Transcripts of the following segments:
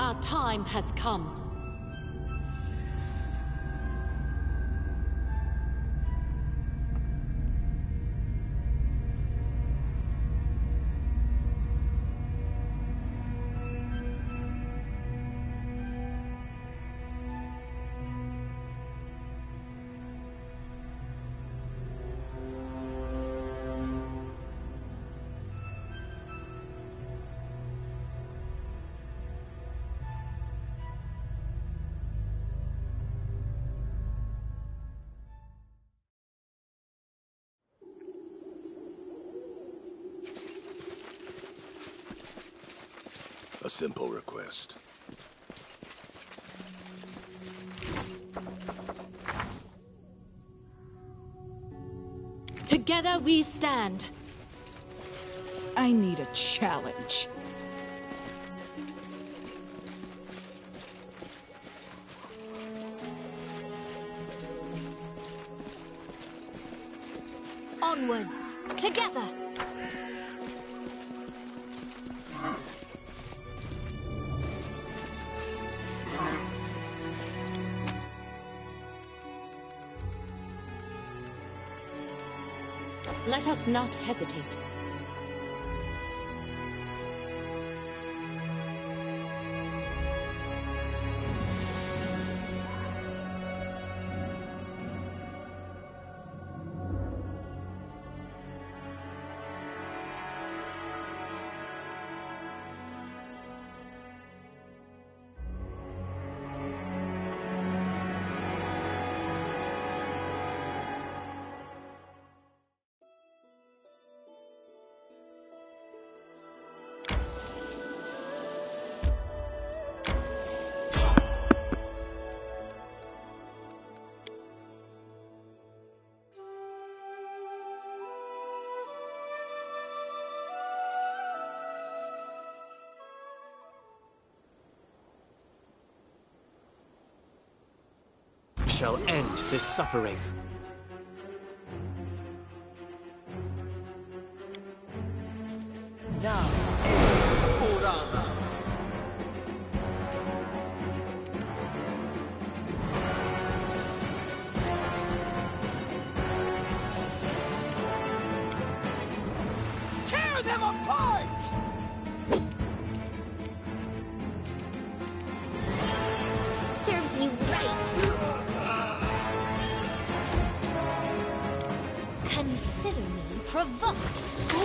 Our time has come. A simple request. Together we stand. I need a challenge. Onwards, together. Let us not hesitate. Shall end this suffering. Now, Kurama. Tear them apart! Serves you right. Consider me provoked.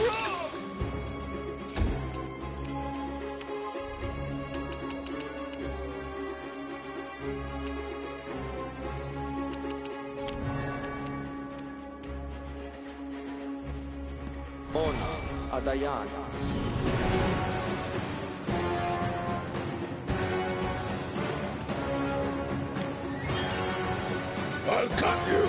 Ona Adayana. I'll cut you!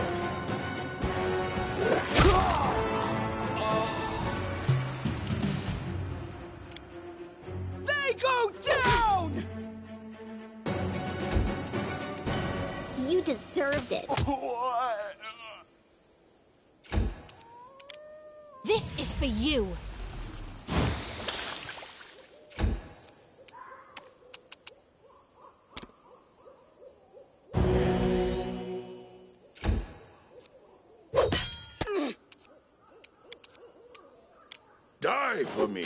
They go down! You deserved it. This is for you. Die for me!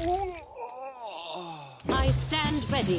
I stand ready.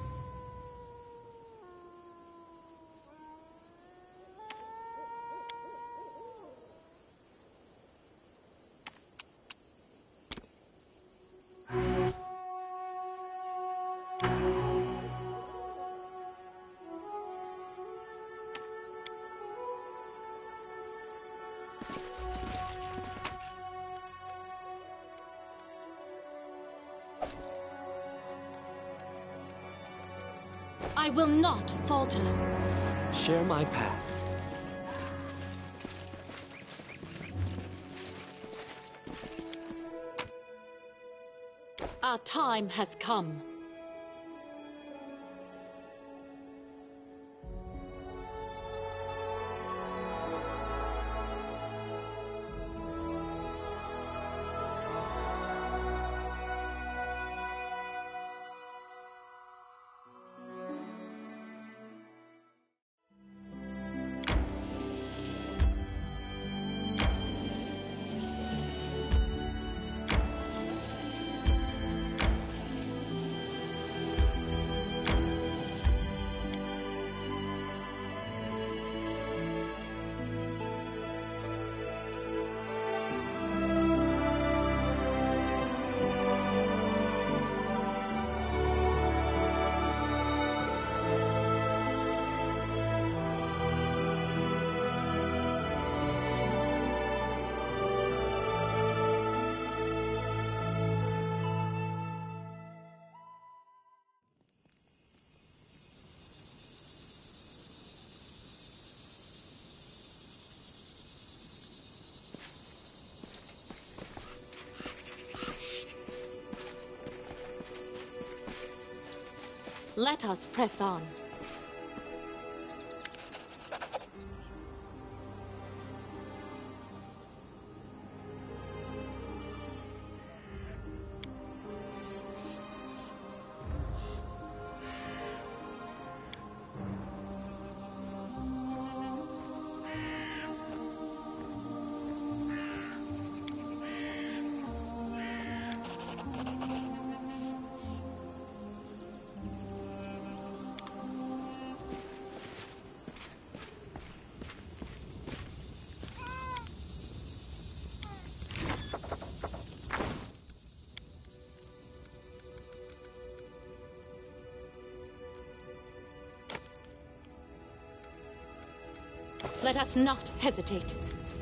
I will not falter. Share my path. Our time has come. Let us press on. Let us not hesitate.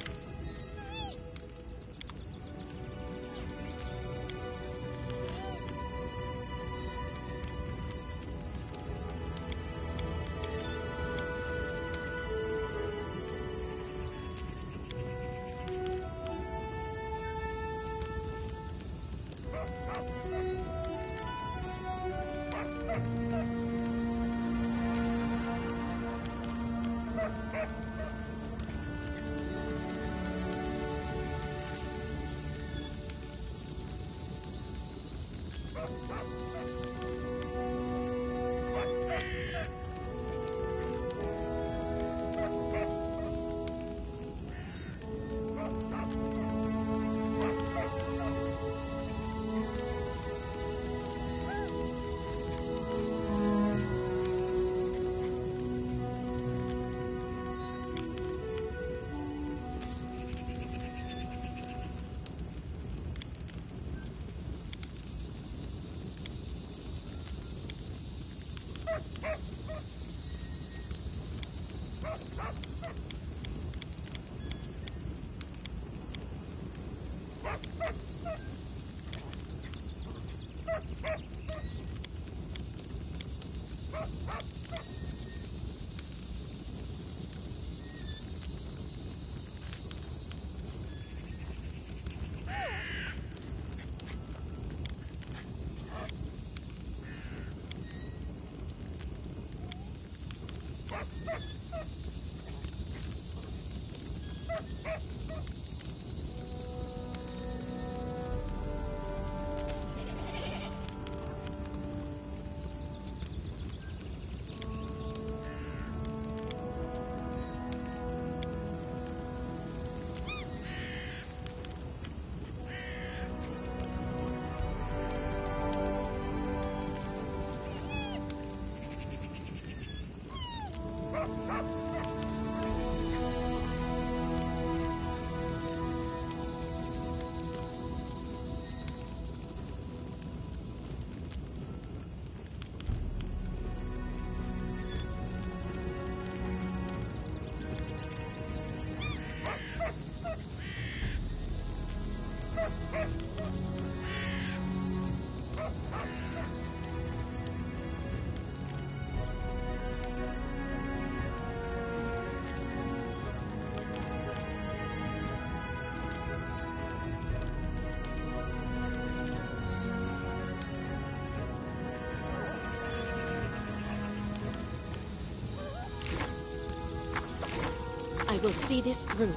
I will see this through.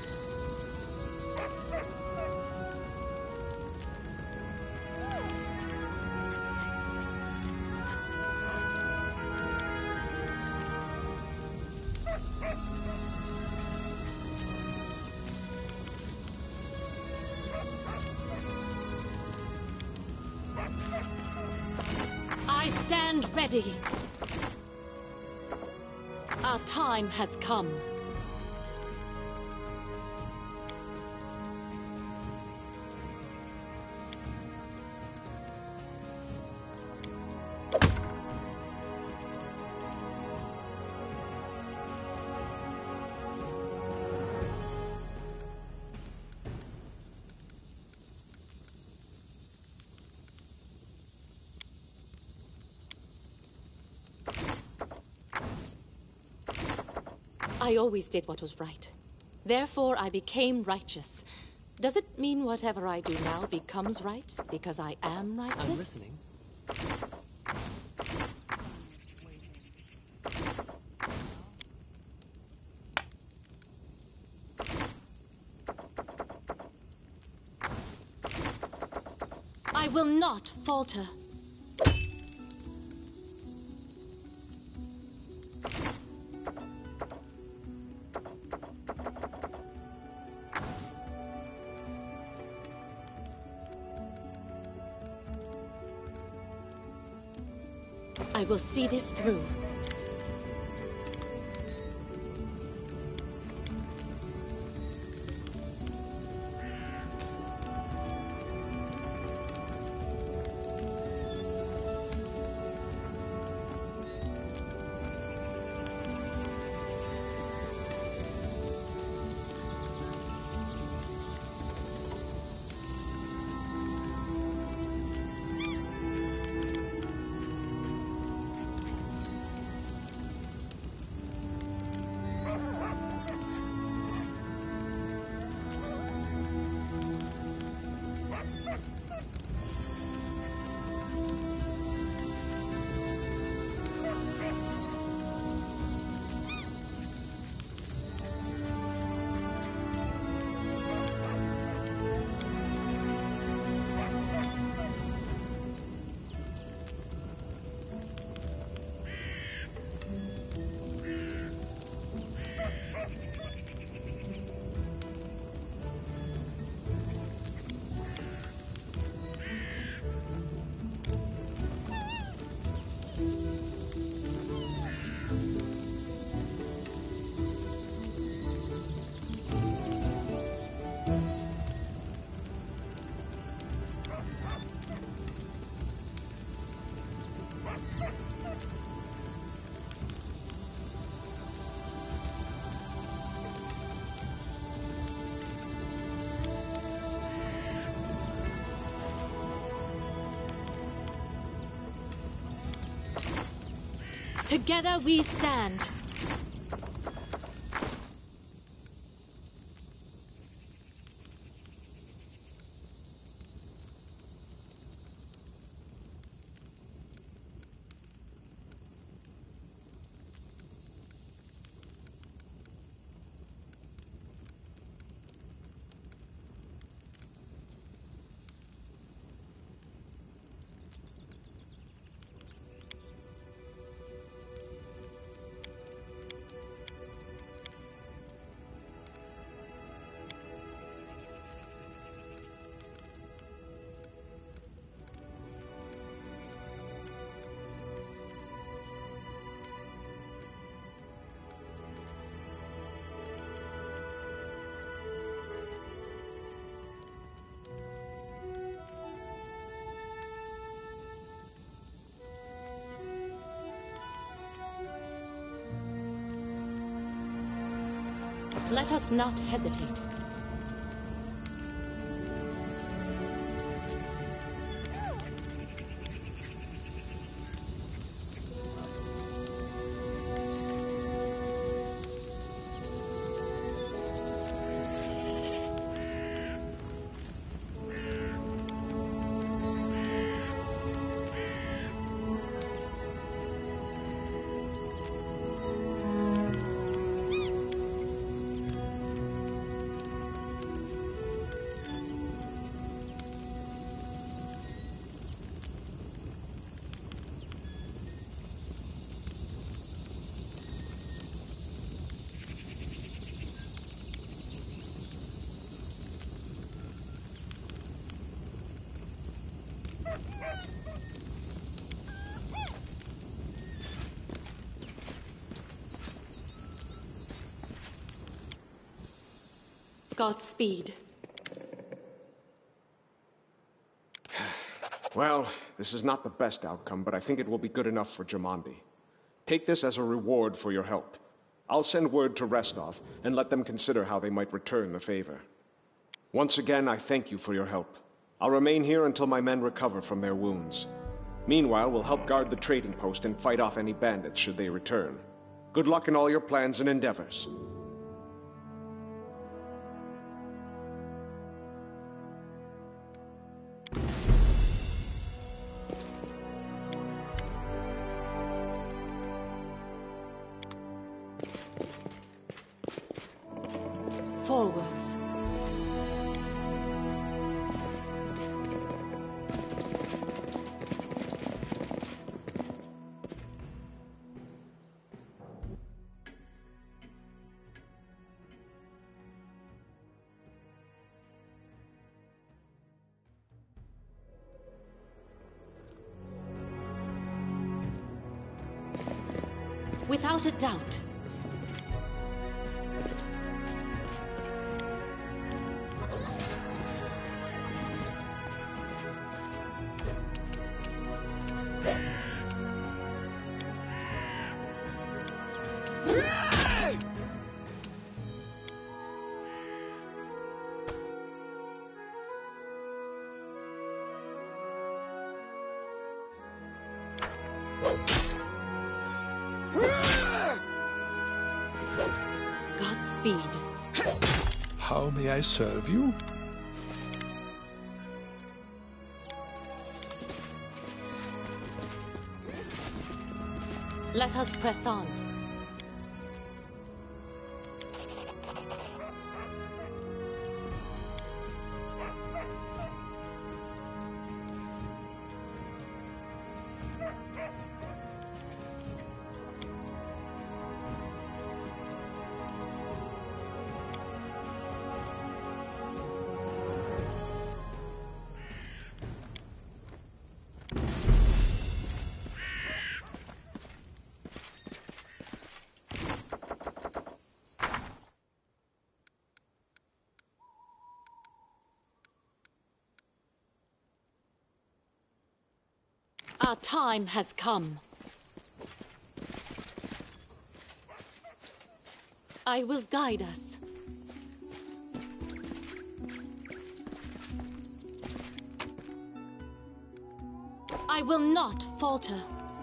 I stand ready. Our time has come. I always did what was right. Therefore, I became righteous. Does it mean whatever I do now becomes right because I am righteous? I'm listening. I will not falter. I will see this through. Together we stand. Let us not hesitate. Godspeed. Well, this is not the best outcome, but I think it will be good enough for Jamandi. Take this as a reward for your help. I'll send word to Restov and let them consider how they might return the favor. Once again, I thank you for your help. I'll remain here until my men recover from their wounds. Meanwhile, we'll help guard the trading post and fight off any bandits should they return. Good luck in all your plans and endeavors. Forwards. Without a doubt. Godspeed. How may I serve you? Let us press on. Our time has come. I will guide us. I will not falter.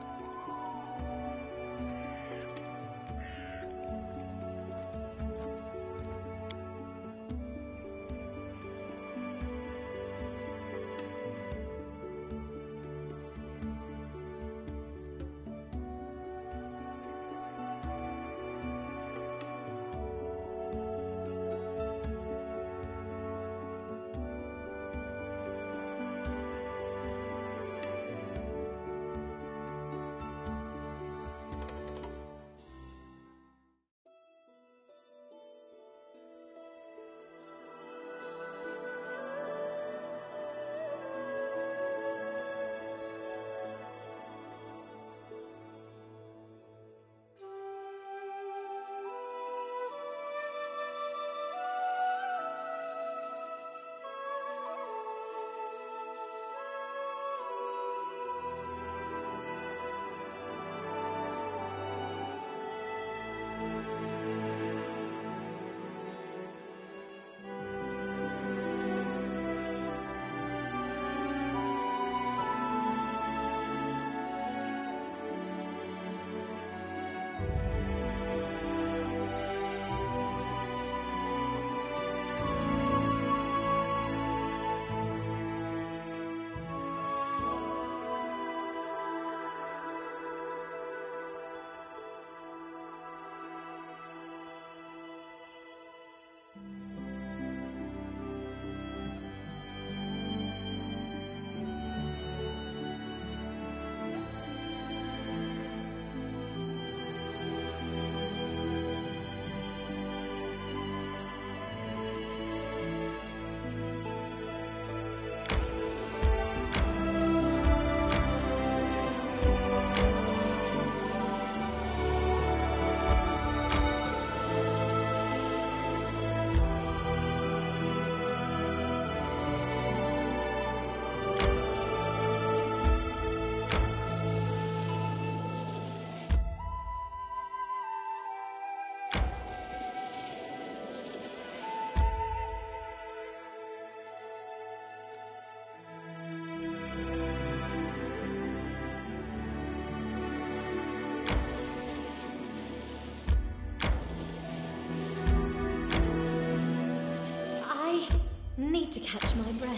Need to catch my breath.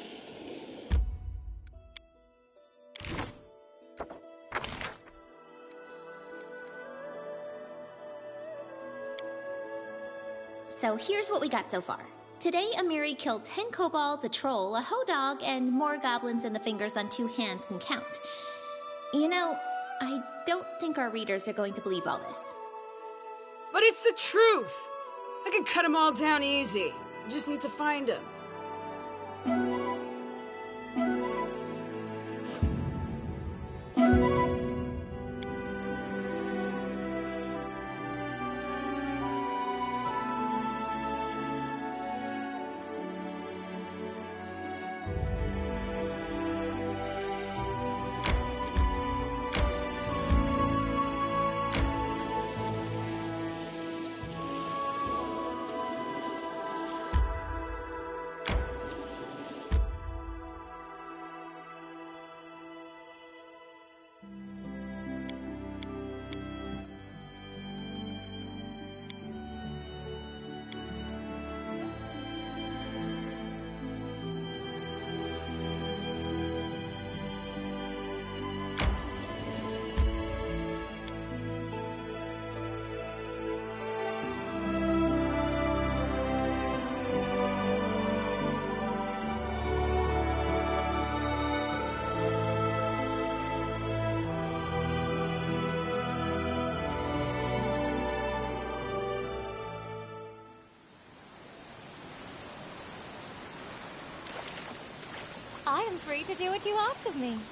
So here's what we got so far. Today, Amiri killed 10 kobolds, a troll, a hoe dog, and more goblins than the fingers on 2 hands can count. You know, I don't think our readers are going to believe all this. But it's the truth! I can cut them all down easy. I just need to find them. I am free to do what you ask of me.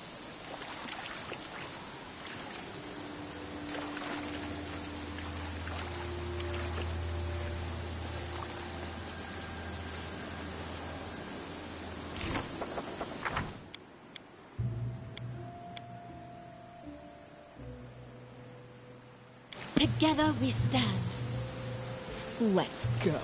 Together we stand. Let's go.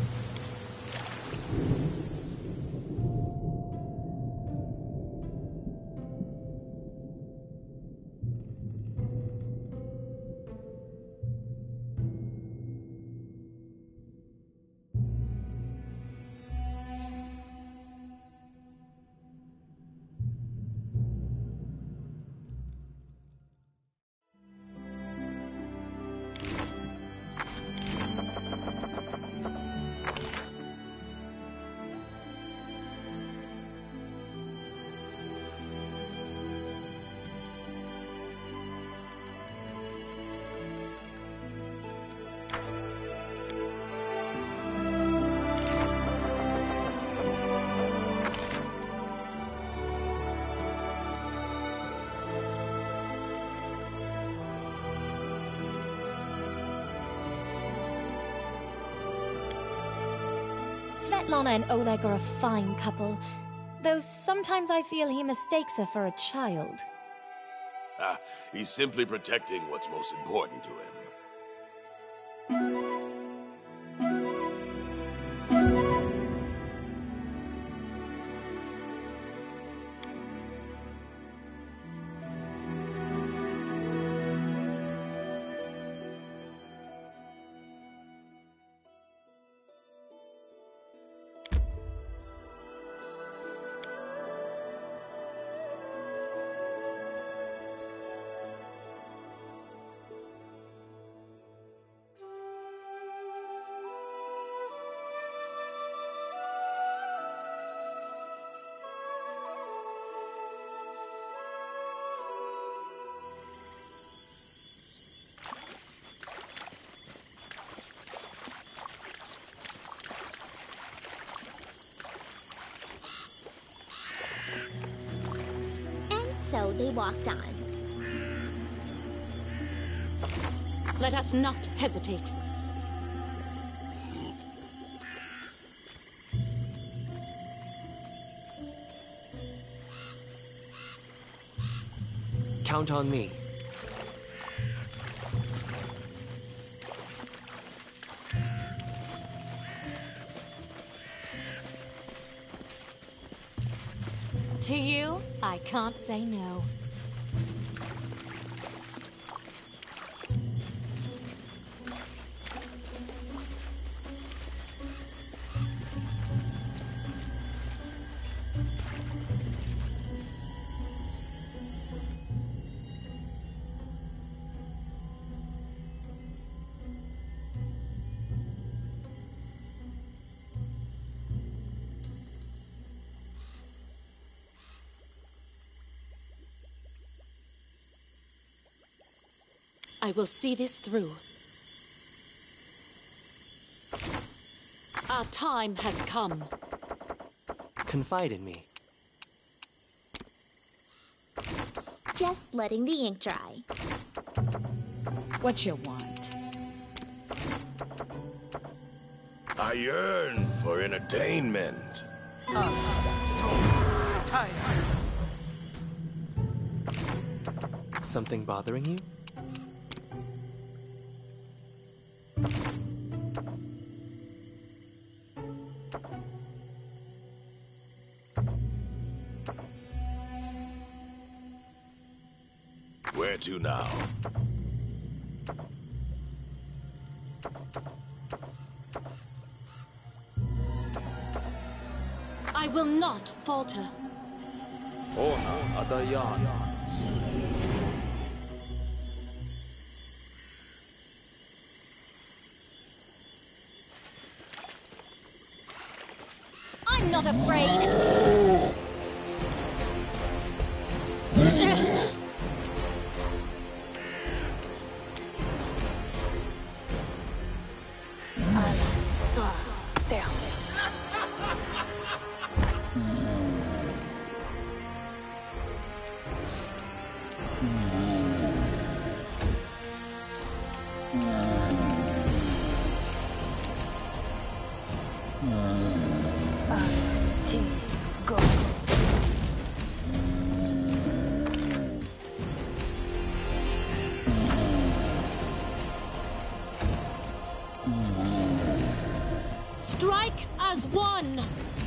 Svetlana and Oleg are a fine couple, though sometimes I feel he mistakes her for a child. He's simply protecting what's most important to him. So they walked on. Let us not hesitate. Count on me. To you, I can't say no. I will see this through. Our time has come. Confide in me. Just letting the ink dry. What you want? I yearn for entertainment. So tired. Something bothering you? Where to now? I will not falter. Ona Adayan. I'm not afraid! Strike as one!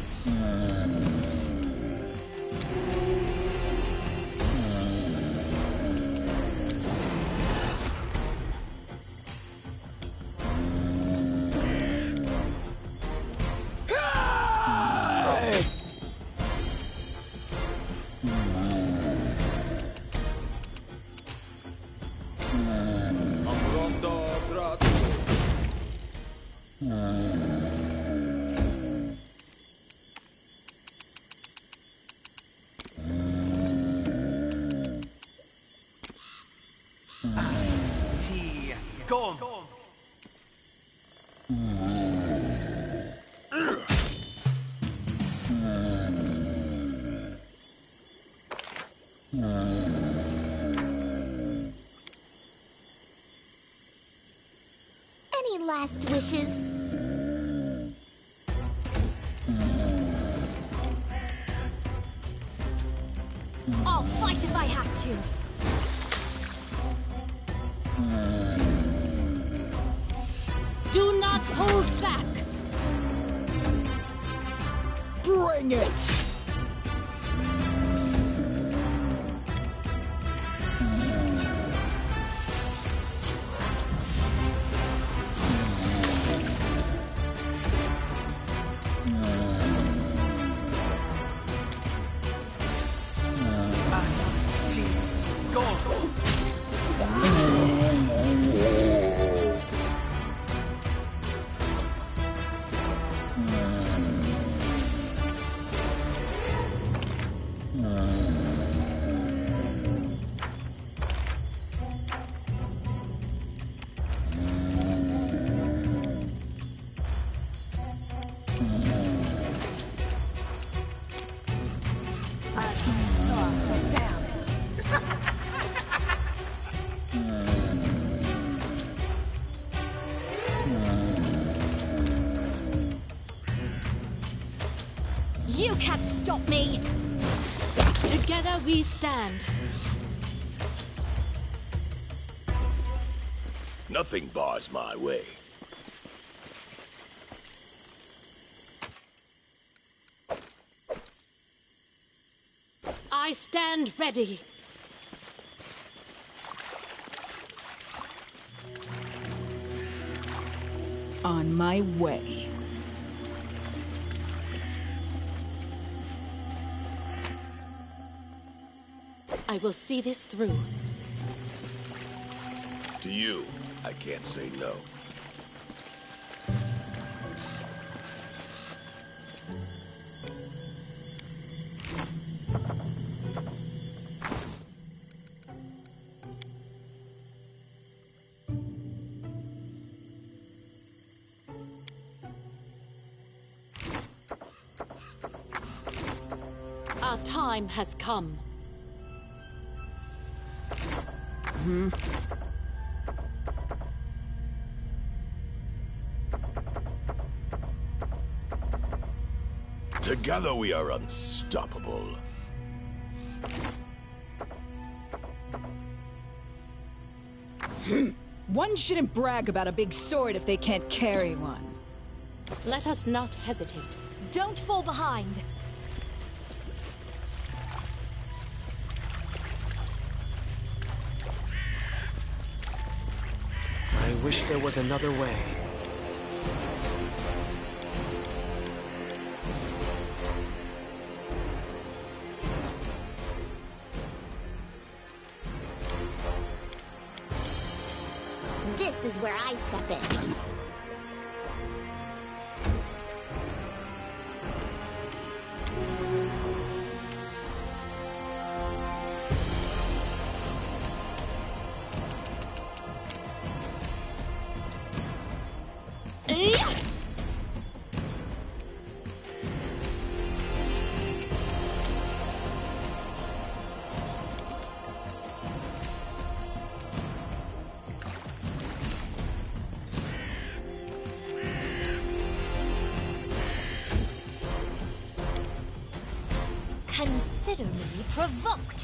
Any last wishes? I'll fight if I have to. Do not hold back! Bring it! You can't stop me! Together we stand. Nothing bars my way. I stand ready. On my way. I will see this through. To you, I can't say no. Our time has come. Together we are unstoppable. One shouldn't brag about a big sword if they can't carry one. Let us not hesitate. Don't fall behind. I wish there was another way. This is where I step in. Consider me provoked.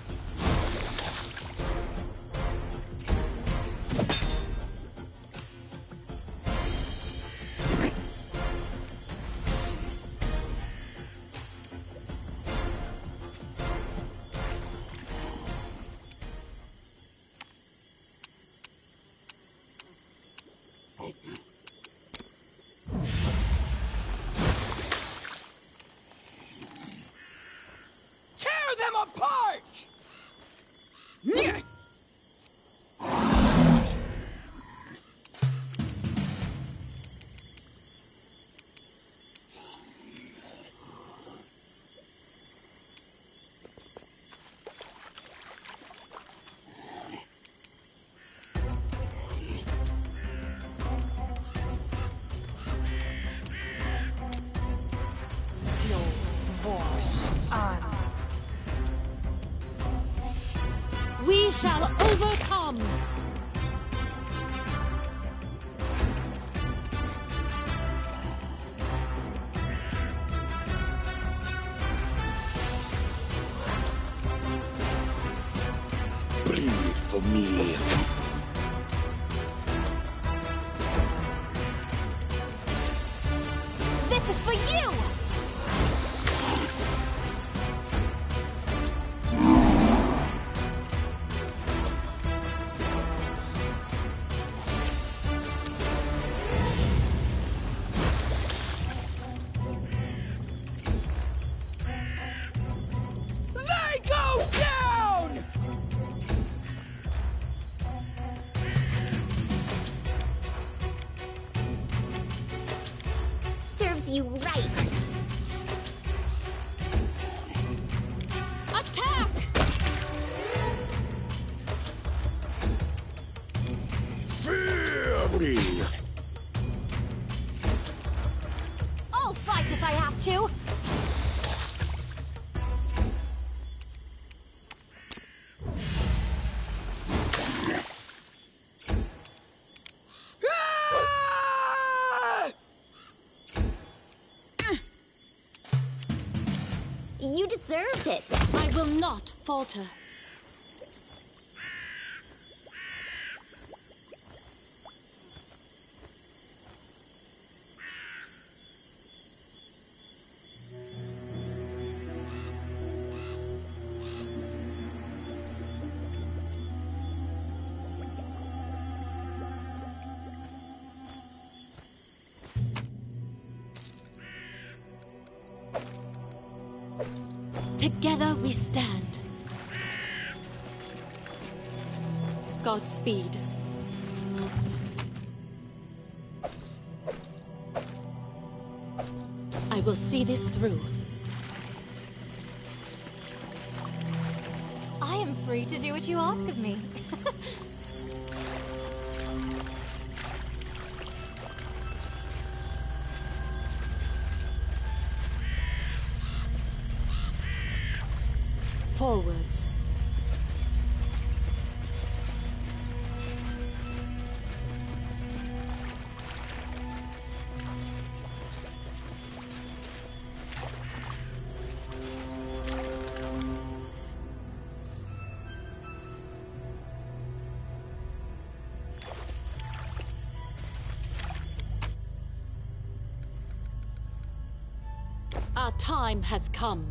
Tear them apart! Yeah. We shall overcome! Bleed for me. This is for you! They go down! Serves you right. Attack! Fear me. I'll fight if I have to! Ah! You deserved it. I will not falter. Together we stand. Godspeed. I will see this through. I am free to do what you ask of me. Forwards. Our time has come.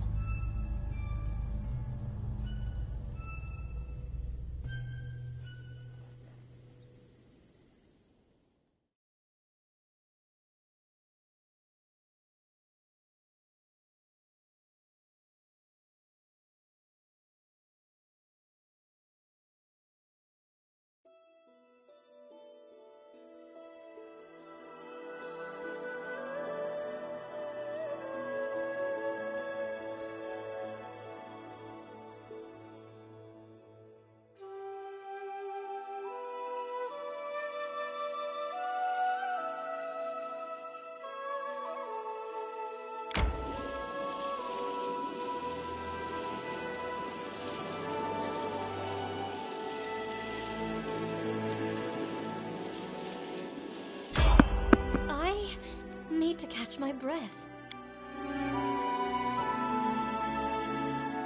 To catch my breath.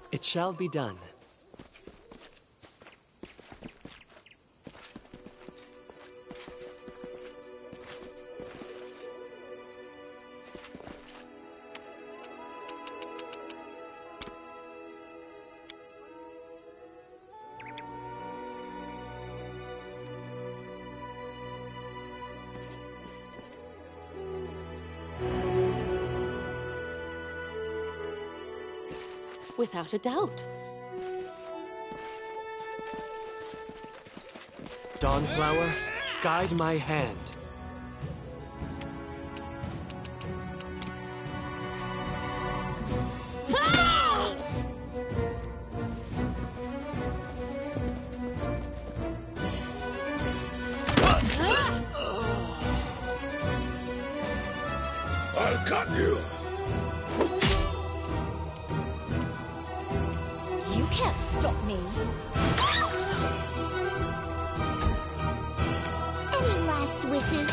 It shall be done. Without a doubt. Dawnflower, guide my hand. I'll cut you! You can't stop me. Any last wishes?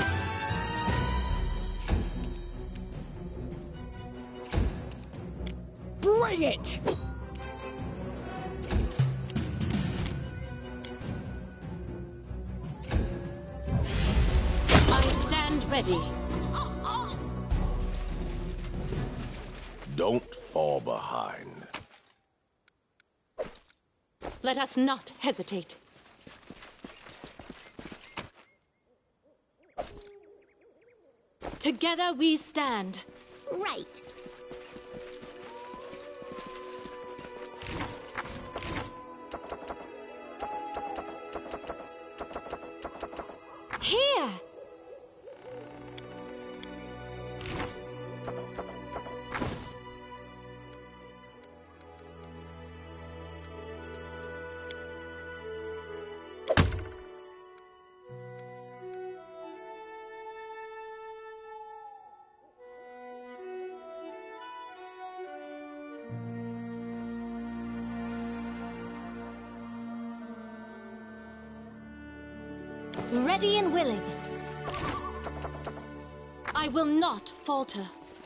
Bring it! I stand ready. Don't fall behind. Let us not hesitate. Together we stand. Right. Here! Ready and willing. I will not falter.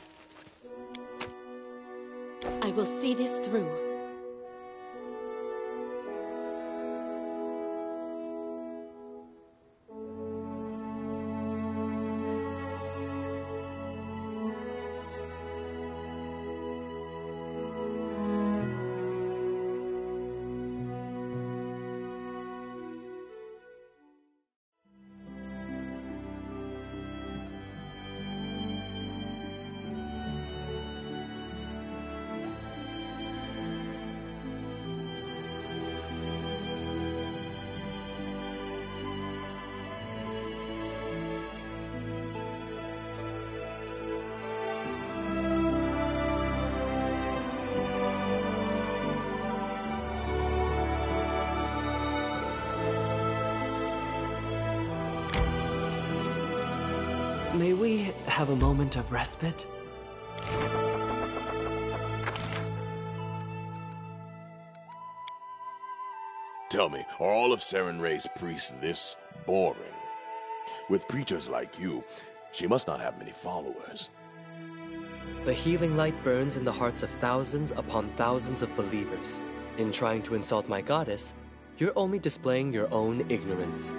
I will see this through. May we have a moment of respite? Tell me, are all of Sarenrae's priests this boring? With preachers like you, she must not have many followers. The healing light burns in the hearts of thousands upon thousands of believers. In trying to insult my goddess, you're only displaying your own ignorance.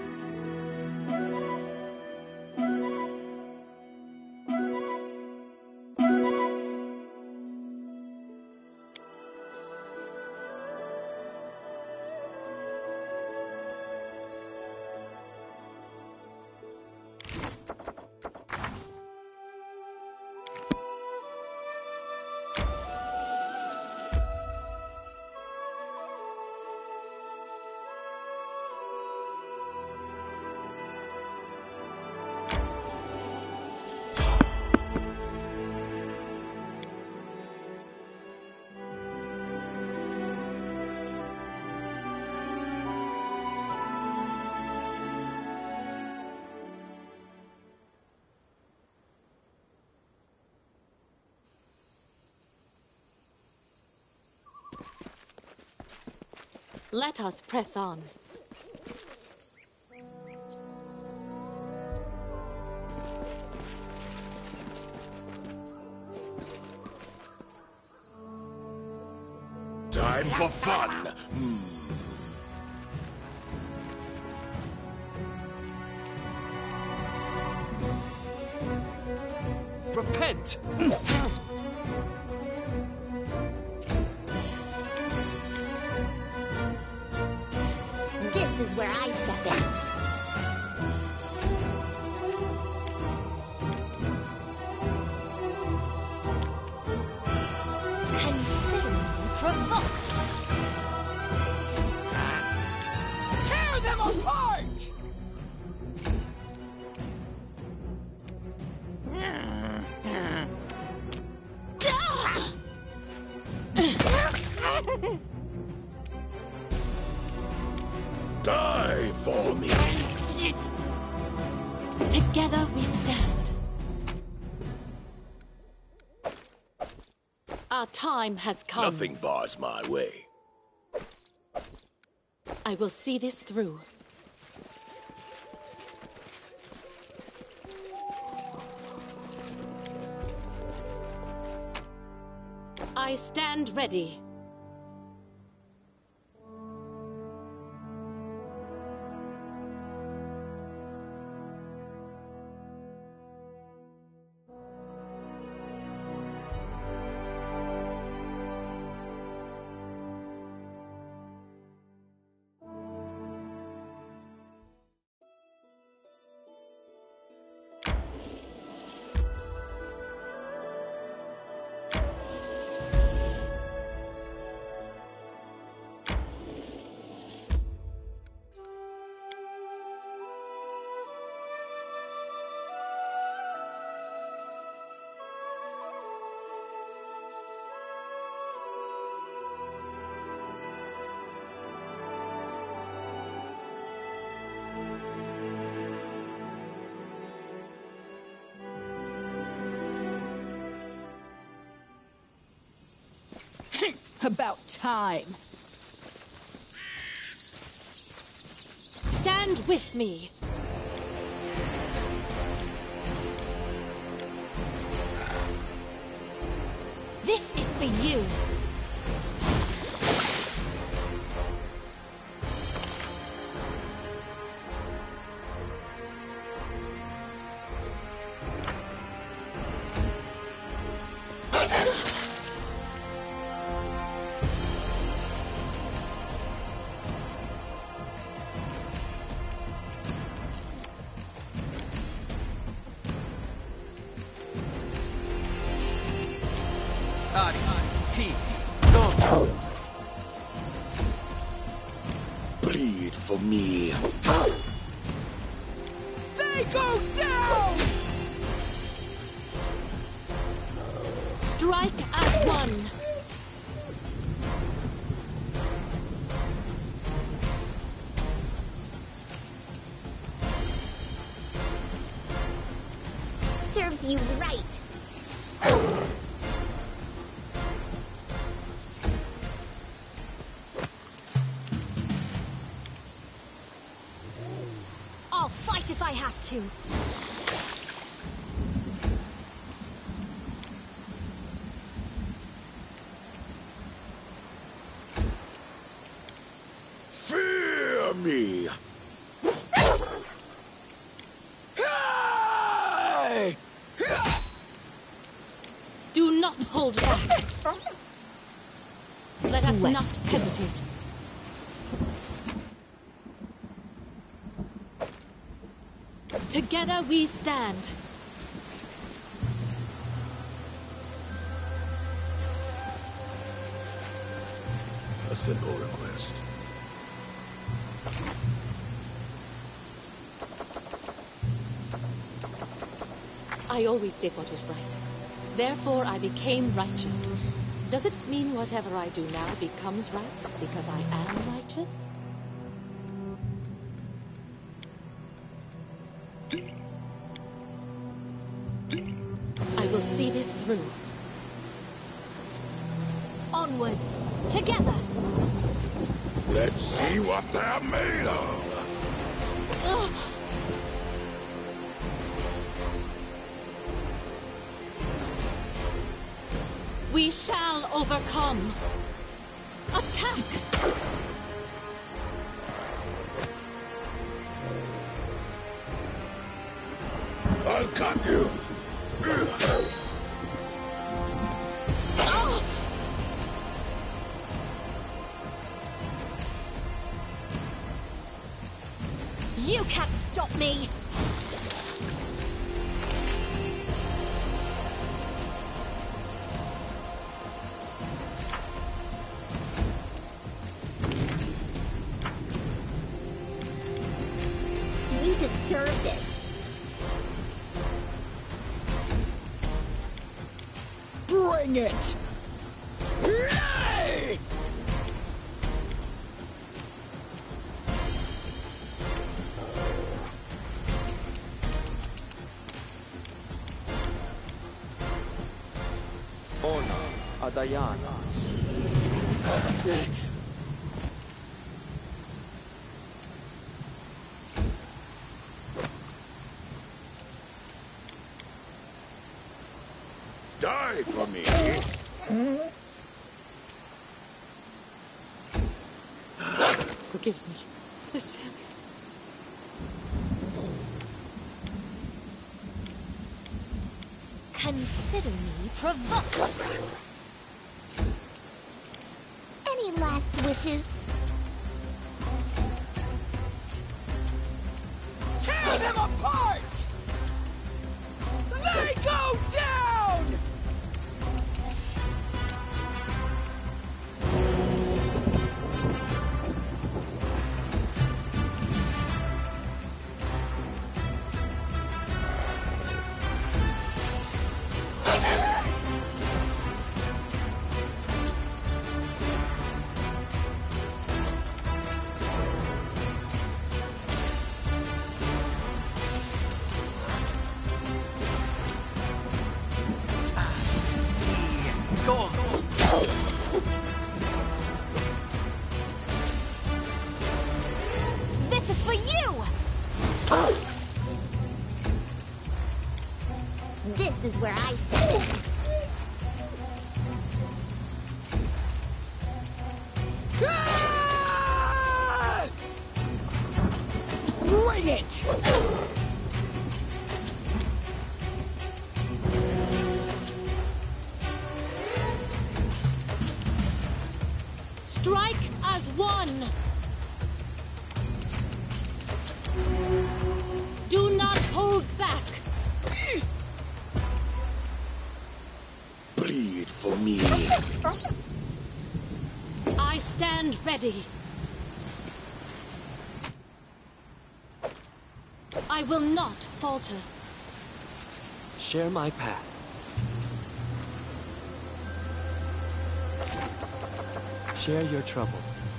Let us press on. Time for fun. Repent! This is where I step in. Consider me provoked. Tear them apart! Die for me. Together we stand. Our time has come. Nothing bars my way. I will see this through. I stand ready. About time. Stand with me. This is for you. Bleed for me. They go down! Strike as one. Serves you right. I'll fight if I have to. Fear me. Do not hold back. Let us not hesitate. Together we stand. A simple request. I always did what was right. Therefore, I became righteous. Does it mean whatever I do now becomes right because I am righteous? I will see this through. Onwards, together. Let's see what they're made of. We shall overcome. Attack! I'll cut you! You can't stop me! You deserved it. Bring it! Yay! Ona Adayana. Die for me! Forgive me. This family. Consider me provoked. Any last wishes? Tear them apart! They go down! This is for you! This is where I stand. Bring it! Strike as one! Do not hold back! Bleed for me. I stand ready. I will not falter. Share my path. Share your troubles.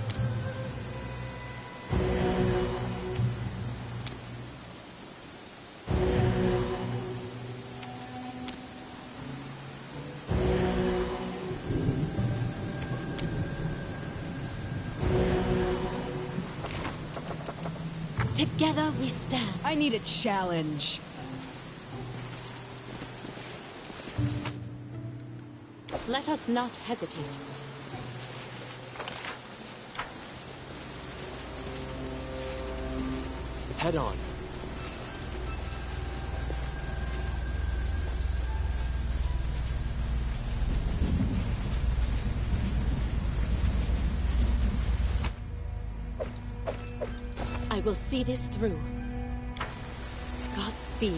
Together we stand. I need a challenge. Let us not hesitate. Head on. I will see this through. Godspeed.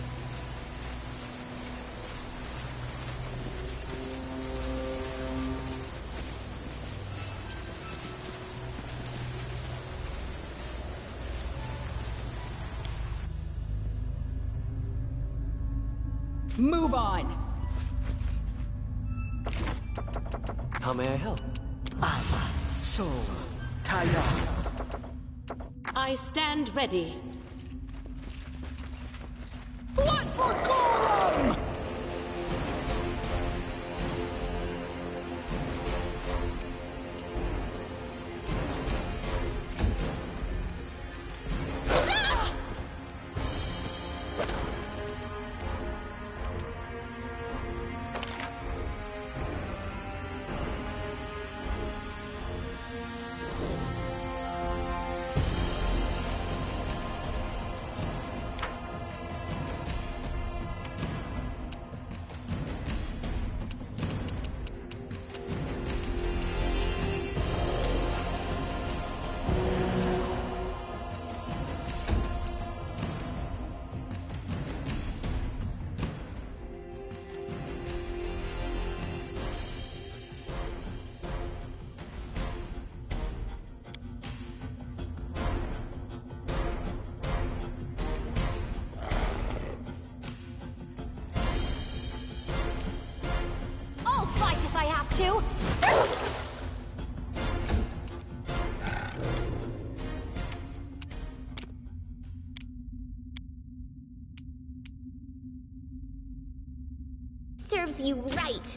Move on! How may I help? So, tired. I stand ready. Blood for Gorham! Serves you right.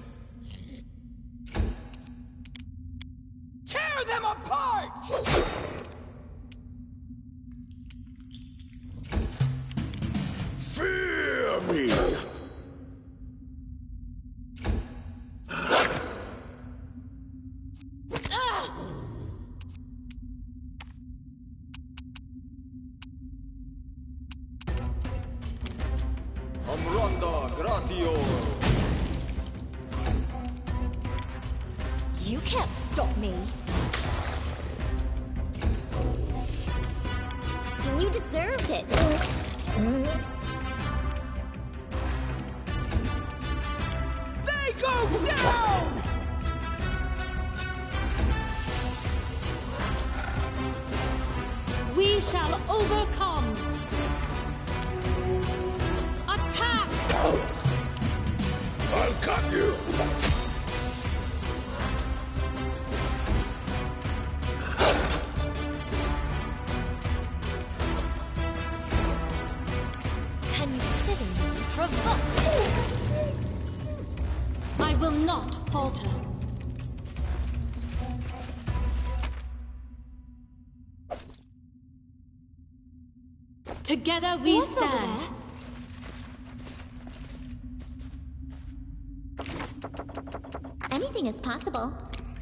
Tear them apart! Fear me! Amranda Gratior! You can't stop me. You deserved it. They go down! We shall overcome. Attack! I'll cut you! Consider me provoked. I will not falter. Together we What's over stand. there? Anything is possible.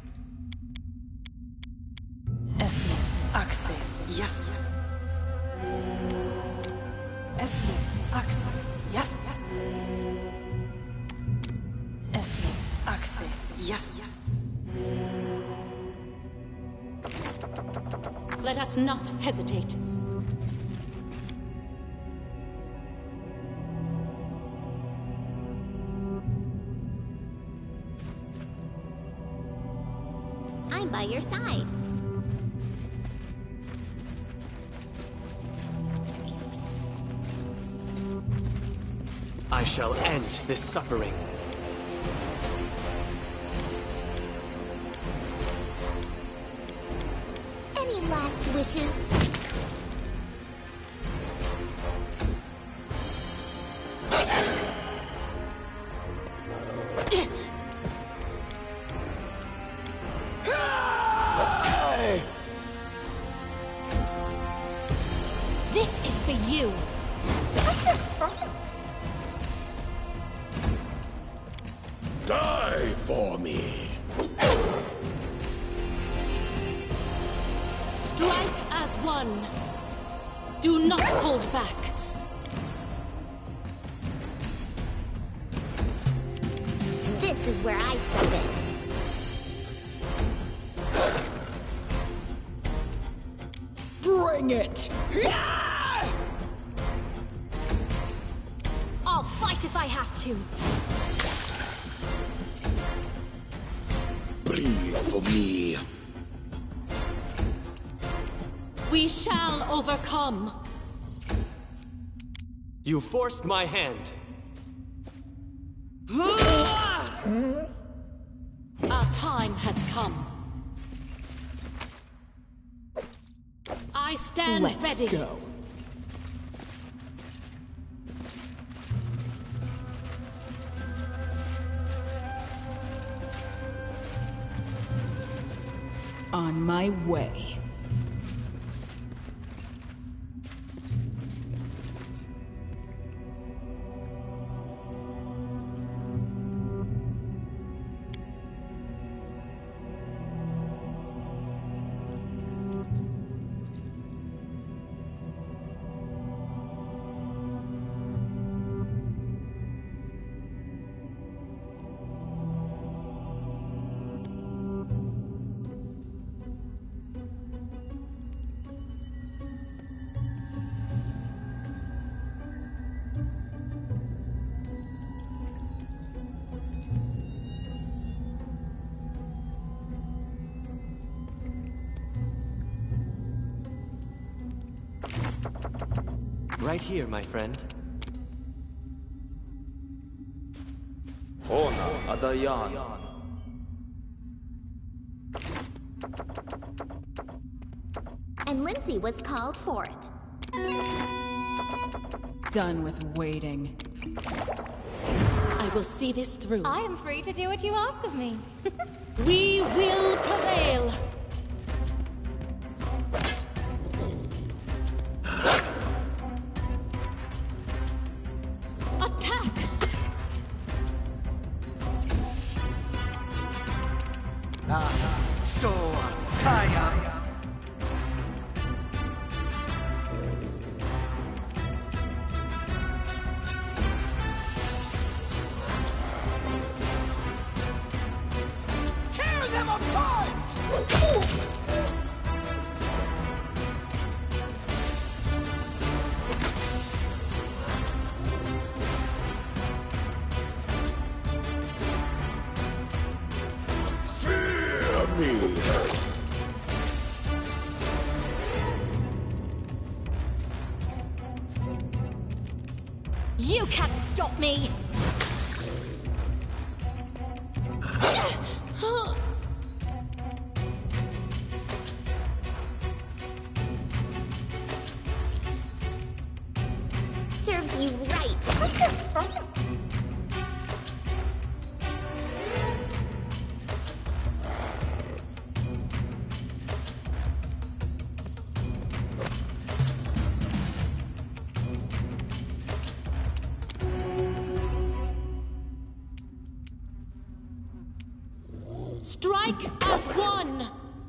Esme, Axe, yes. Esme, Axe, yes. Esme, Axe, yes. Let us not hesitate. I'm by your side. I shall end this suffering. Any last wishes? This is for you. Die for me! Strike as one. Do not hold back. This is where I step in. Bring it! I'll fight if I have to. Bleed for me! We shall overcome. You forced my hand. Our time has come. I stand Let's ready. go. On my way. Right here, my friend. Ona Adayan. And Lindsay was called forth. Done with waiting. I will see this through. I am free to do what you ask of me. We will prevail. Attack! So, Taya. Tear them apart! Fear me! You can't stop me! Serves you right. Strike as one!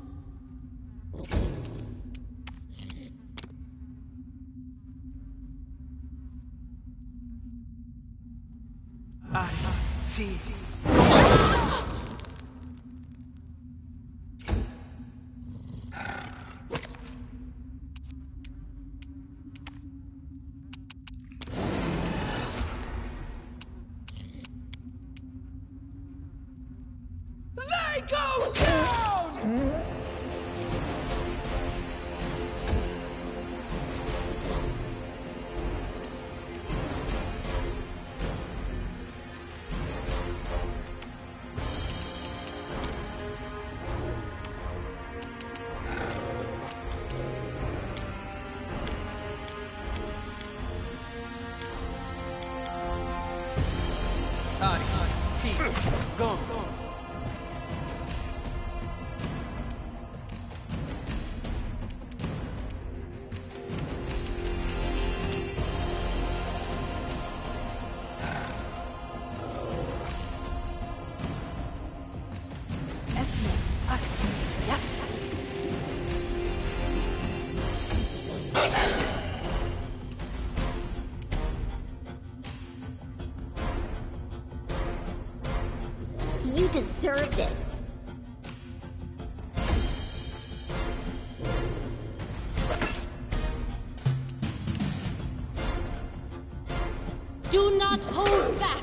Tea. They go down! Tea. Go. Esme, Axel, yes. You deserved it. Do not hold back!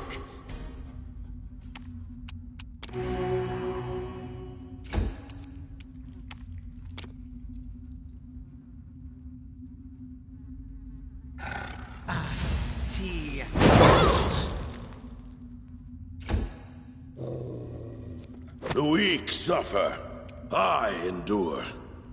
Tea. The weak suffer. I endure.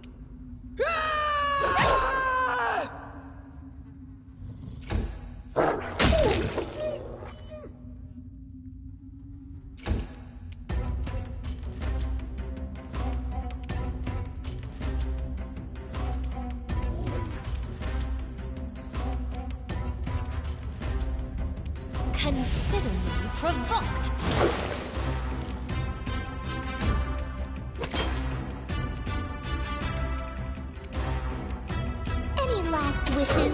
Consider me provoked! Any last wishes?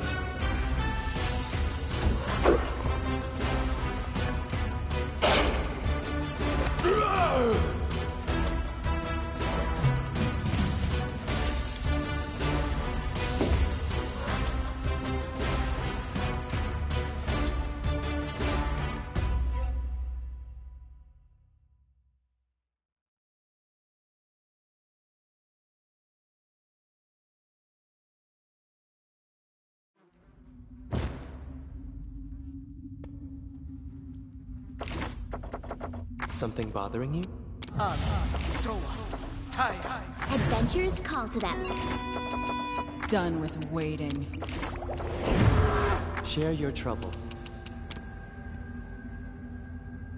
Something bothering you? So, Taya. Adventures call to them. Done with waiting. Share your troubles.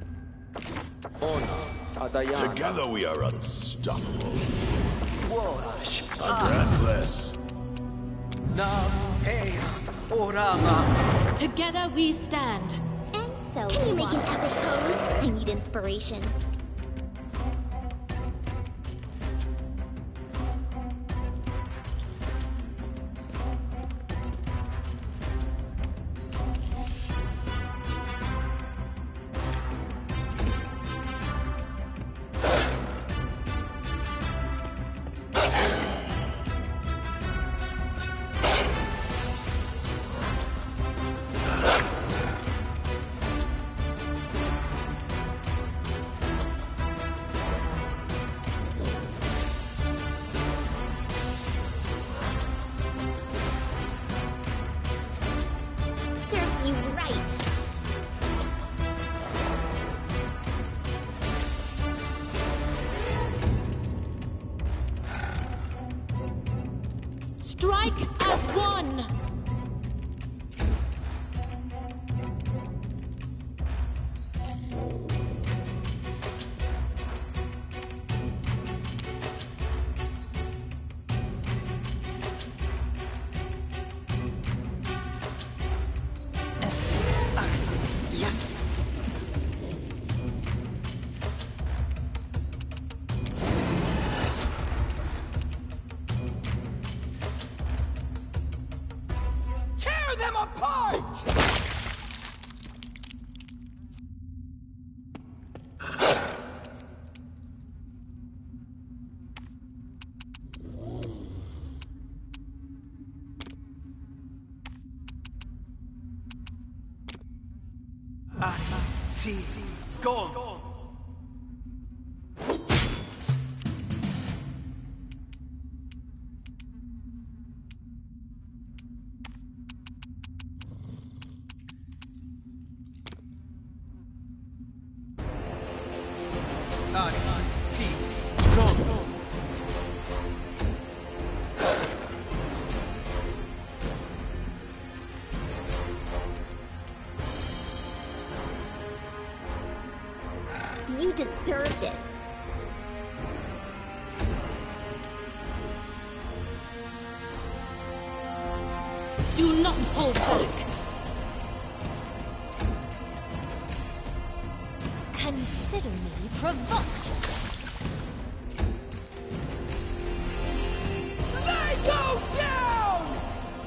Together we are unstoppable. Worash. Breathless. Hey, Orama. Together we stand. And so, can you make an epic pose? I need inspiration. Serves you right. Strike as one! Yes. Tear them apart! T. Go. T. Go. You deserved it. Do not hold back. Consider me provoked. They go down!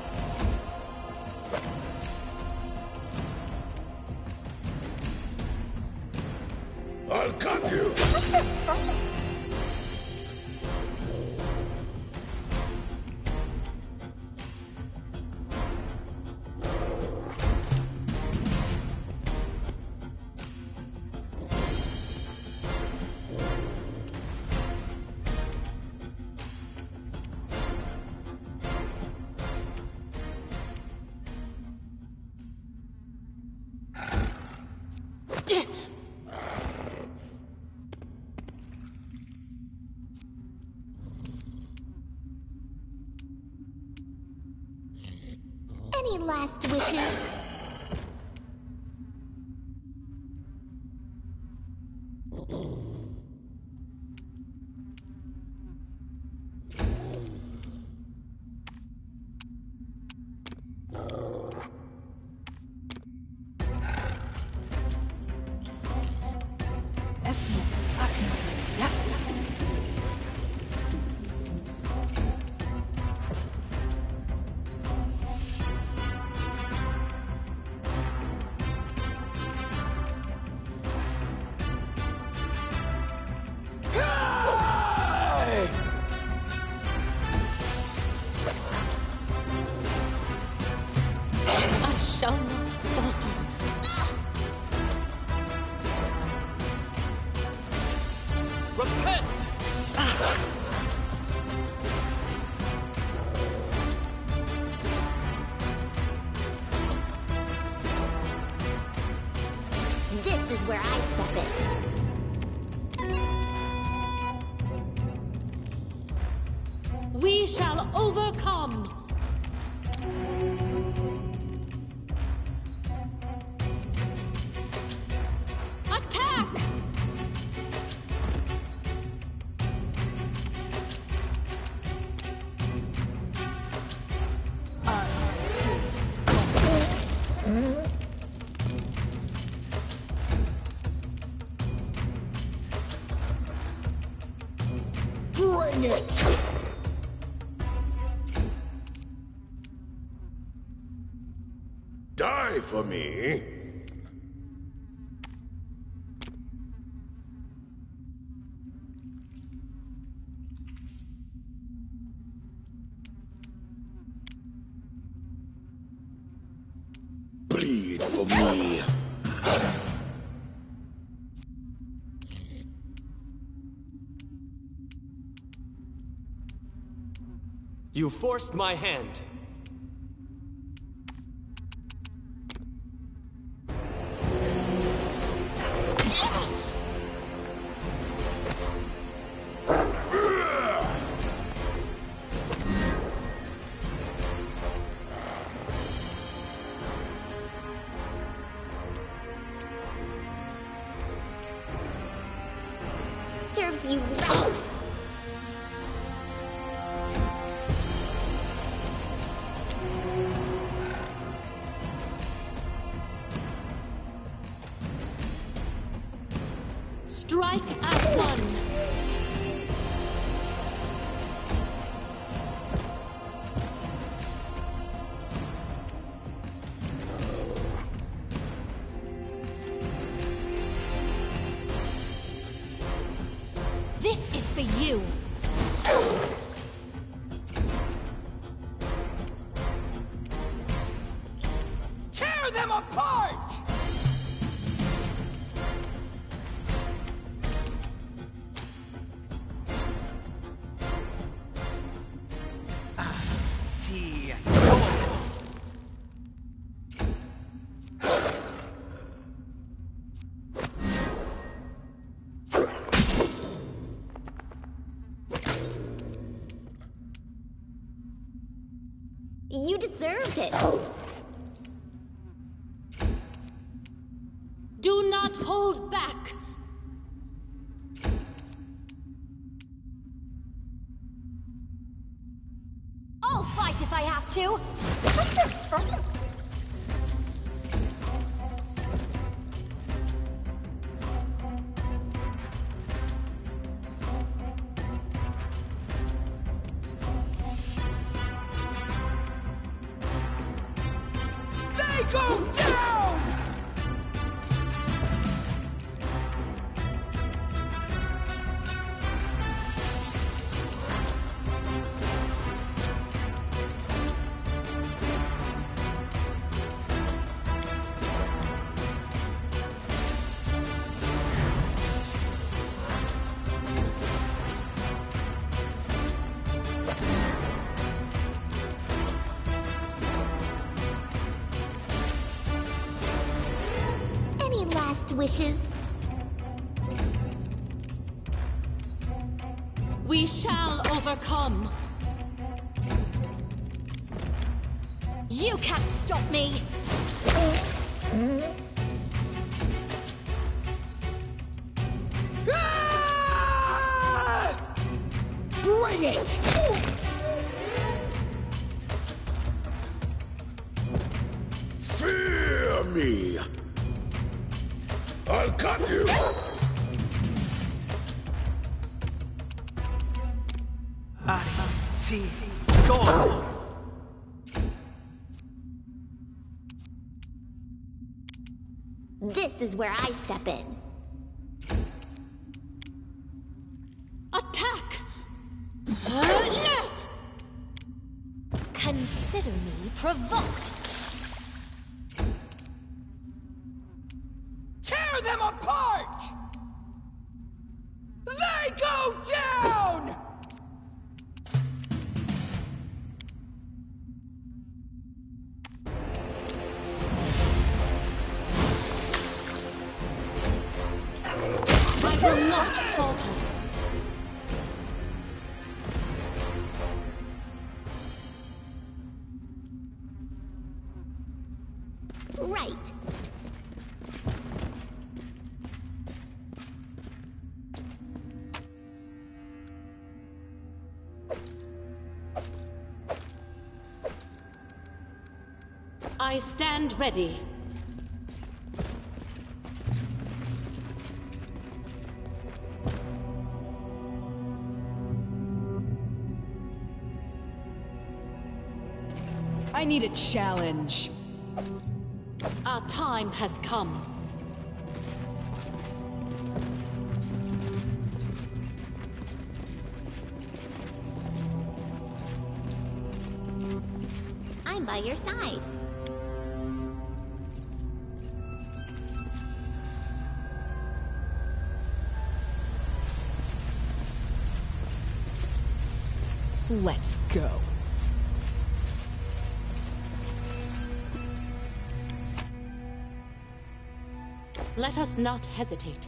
I'll cut you. Any last wishes? Yes. I shall not falter. Repent! This is where I step in. We shall overcome. Attack! it! Die for me? Bleed for me. You forced my hand. Serves you right. Strike as one. This is for you. Tear them apart! Tea. You deserved it. Do not hold back. I'll fight if I have to. They go down! Any last wishes? We shall overcome. You can't stop me. Ah! Bring it! Fear me! I'll cut you! Tea. Gone. This is where I step in. Attack! Consider me provoked. Tear them apart! They go down! I will not falter. Right. I stand ready. I need a challenge. Our time has come. I'm by your side. Let's go. Let us not hesitate.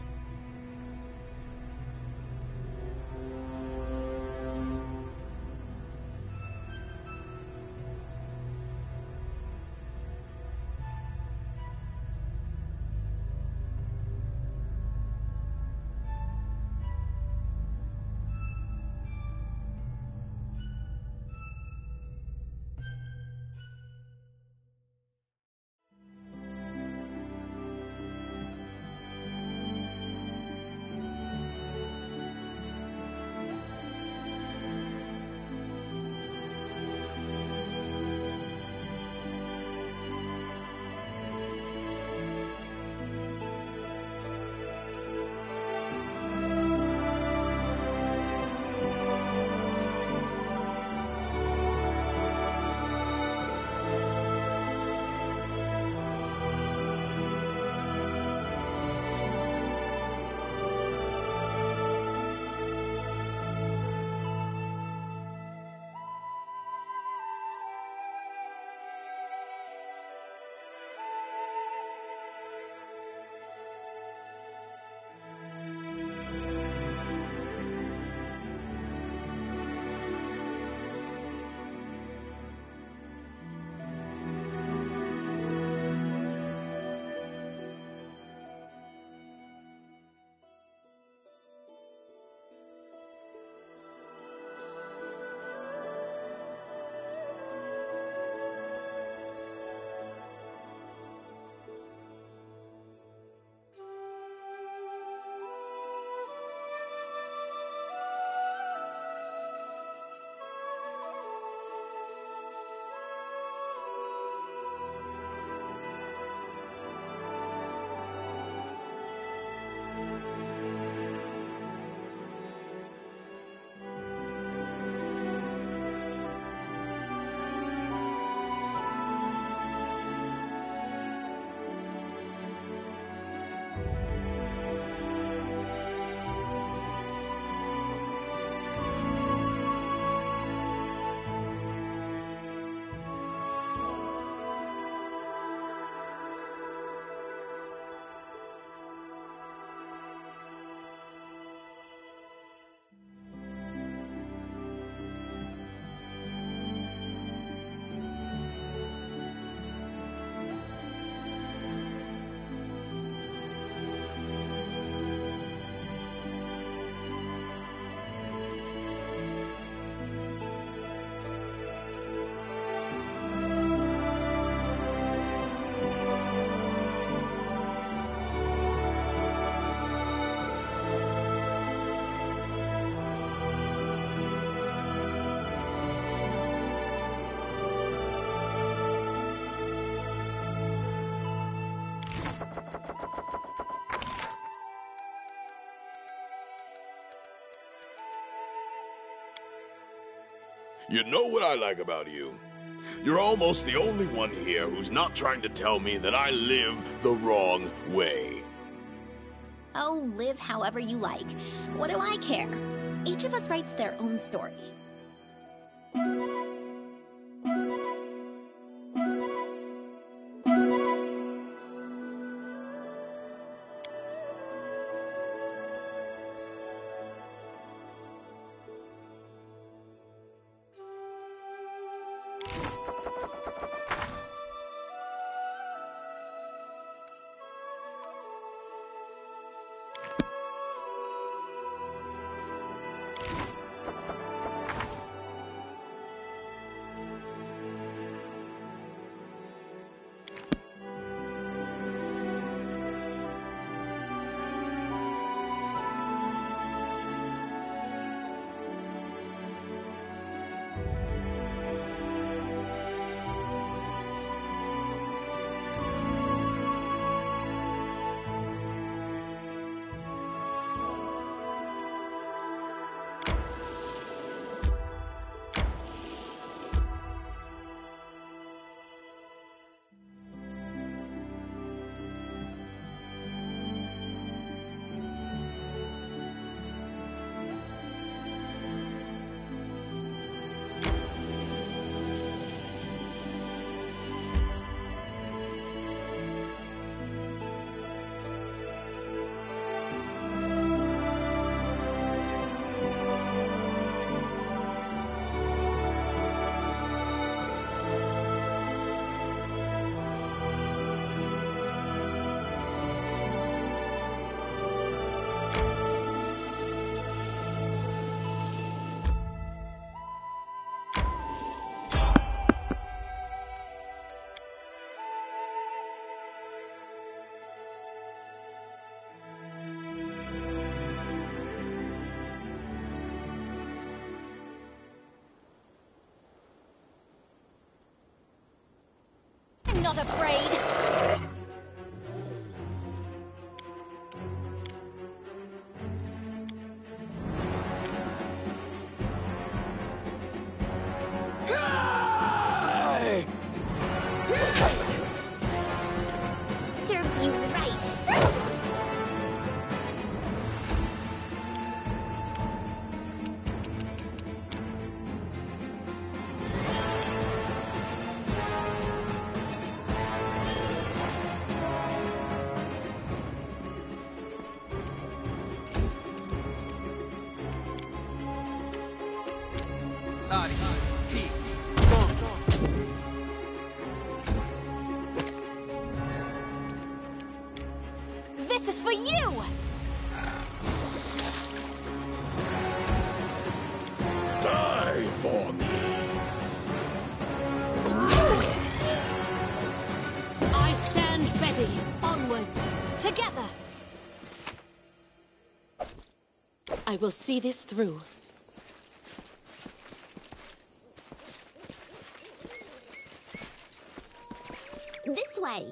You know what I like about you? You're almost the only one here who's not trying to tell me that I live the wrong way. Oh, live however you like. What do I care? Each of us writes their own story. not afraid! Serves you right. Dari, Ti, This is for you! Die for me. I stand ready. Onwards. Together! I will see this through. This way.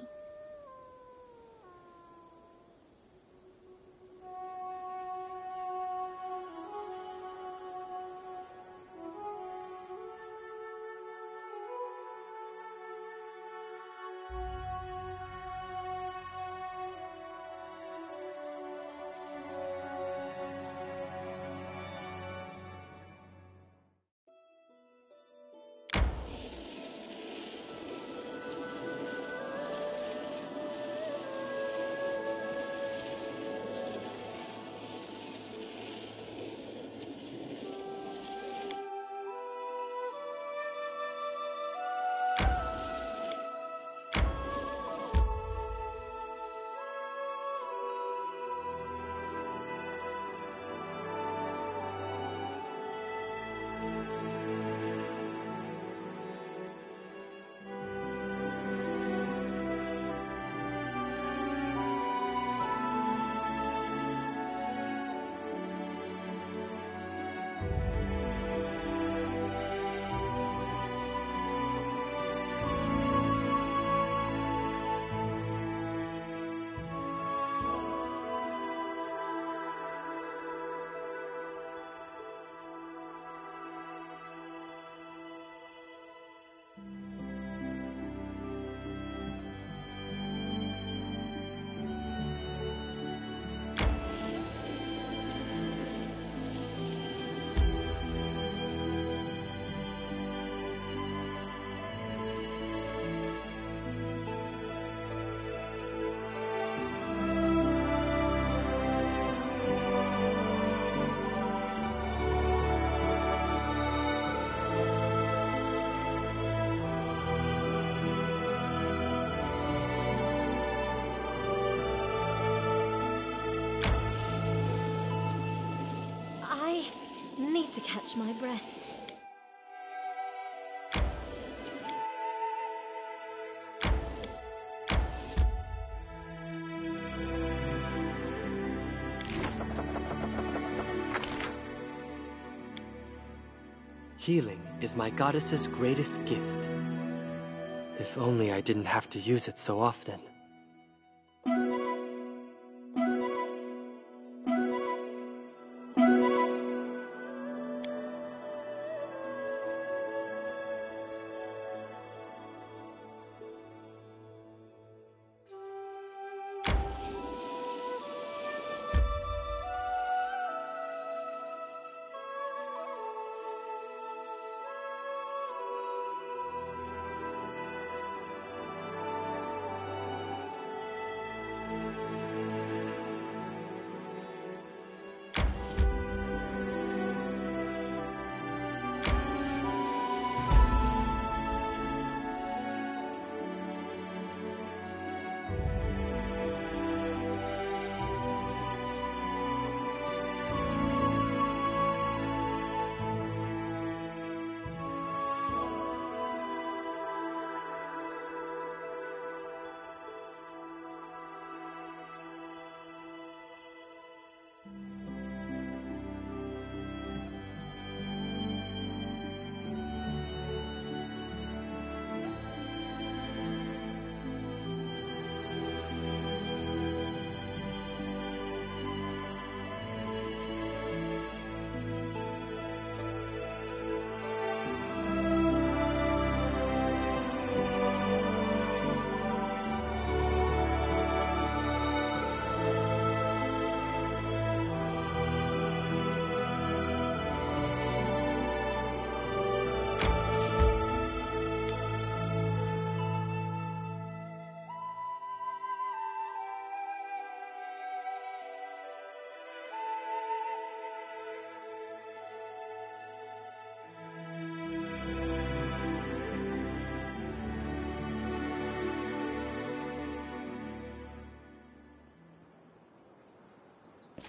Need to catch my breath. Healing is my goddess's greatest gift. If only I didn't have to use it so often.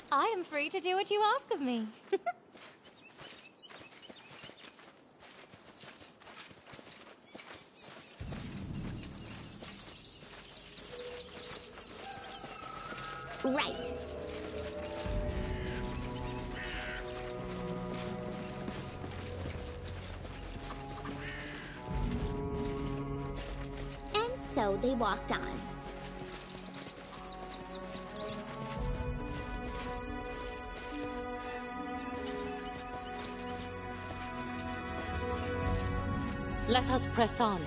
I am free to do what you ask of me. Right. And so they walked on. Let us press on.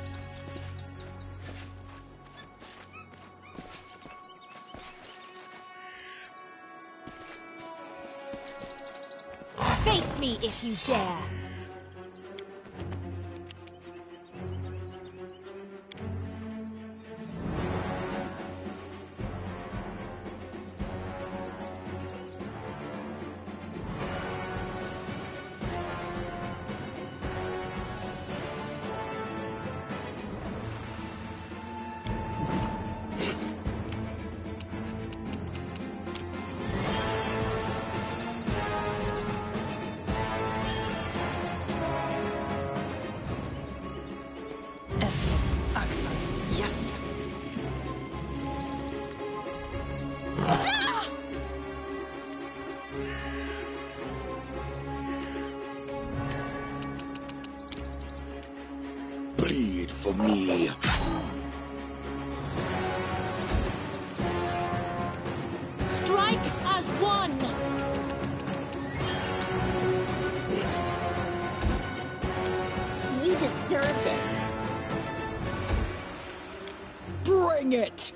Face me if you dare. Bleed for me. Strike as one! You deserved it. Bring it!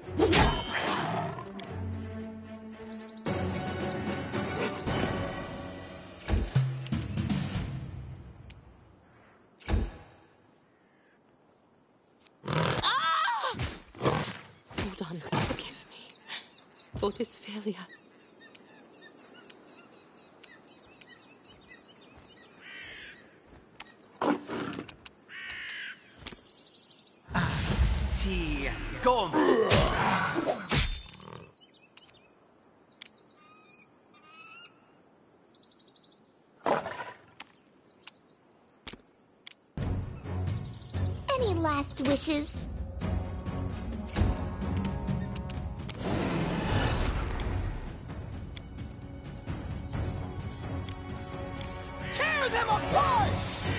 Hold on, forgive me. Otisphalia. T. Gom. Any last wishes? Tear them apart!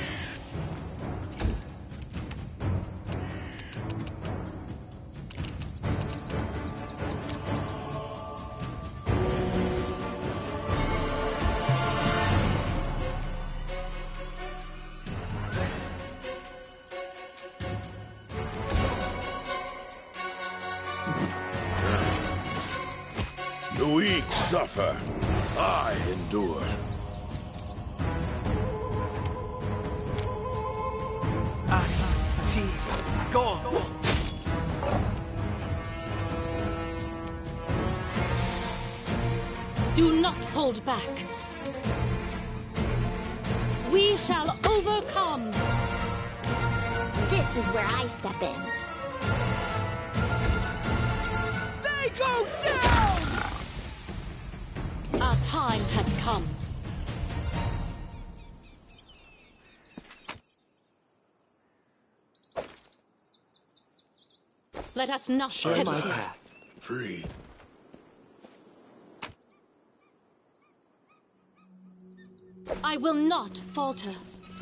The weak suffer. I endure. T. Gom. Do not hold back. We shall overcome. This is where I step in. They go down! Our time has come. Let us not Share my hesitate. path. Free. I will not falter.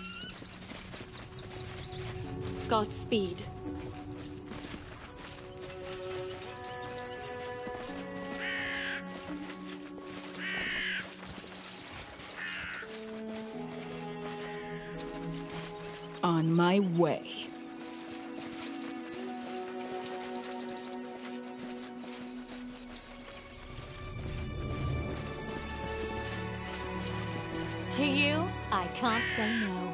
Godspeed. On my way. To you, I can't say no.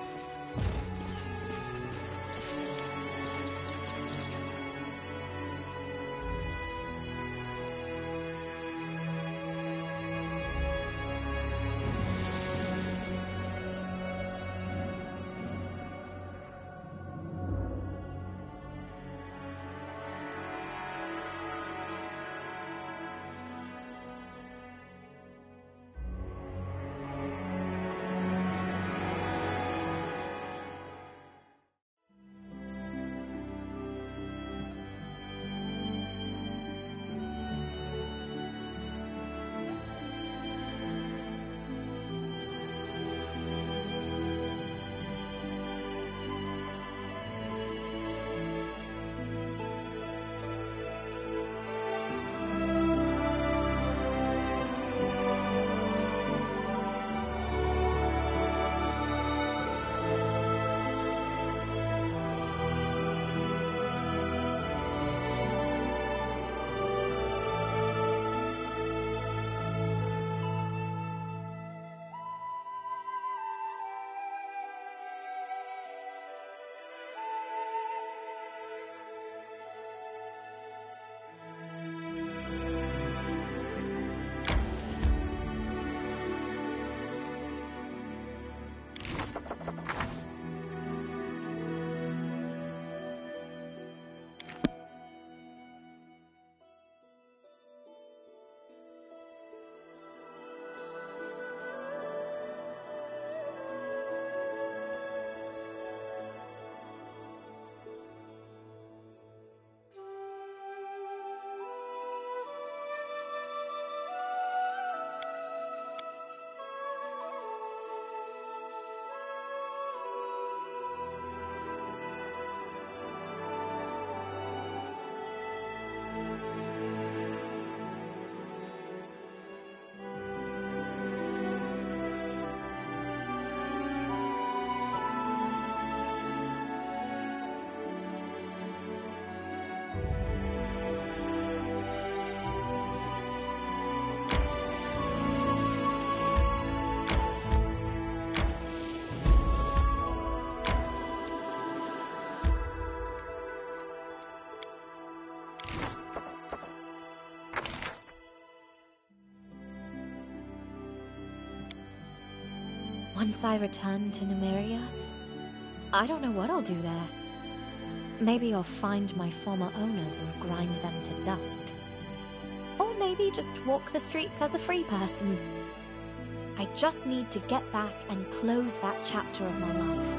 Once I return to Numeria, I don't know what I'll do there. Maybe I'll find my former owners and grind them to dust. Or maybe just walk the streets as a free person. I just need to get back and close that chapter of my life.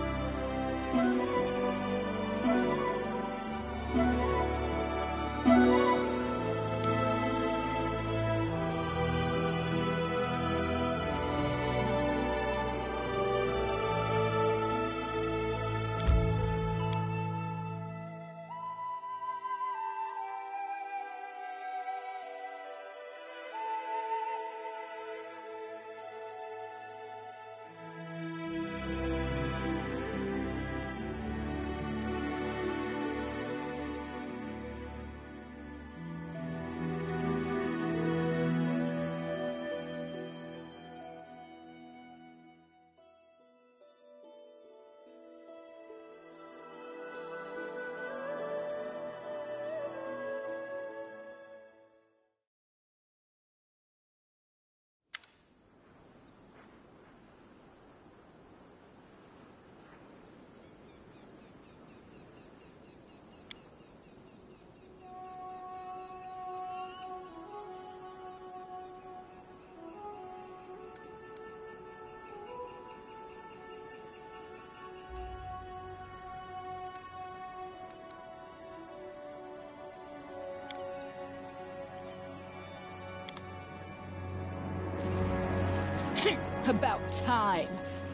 About time.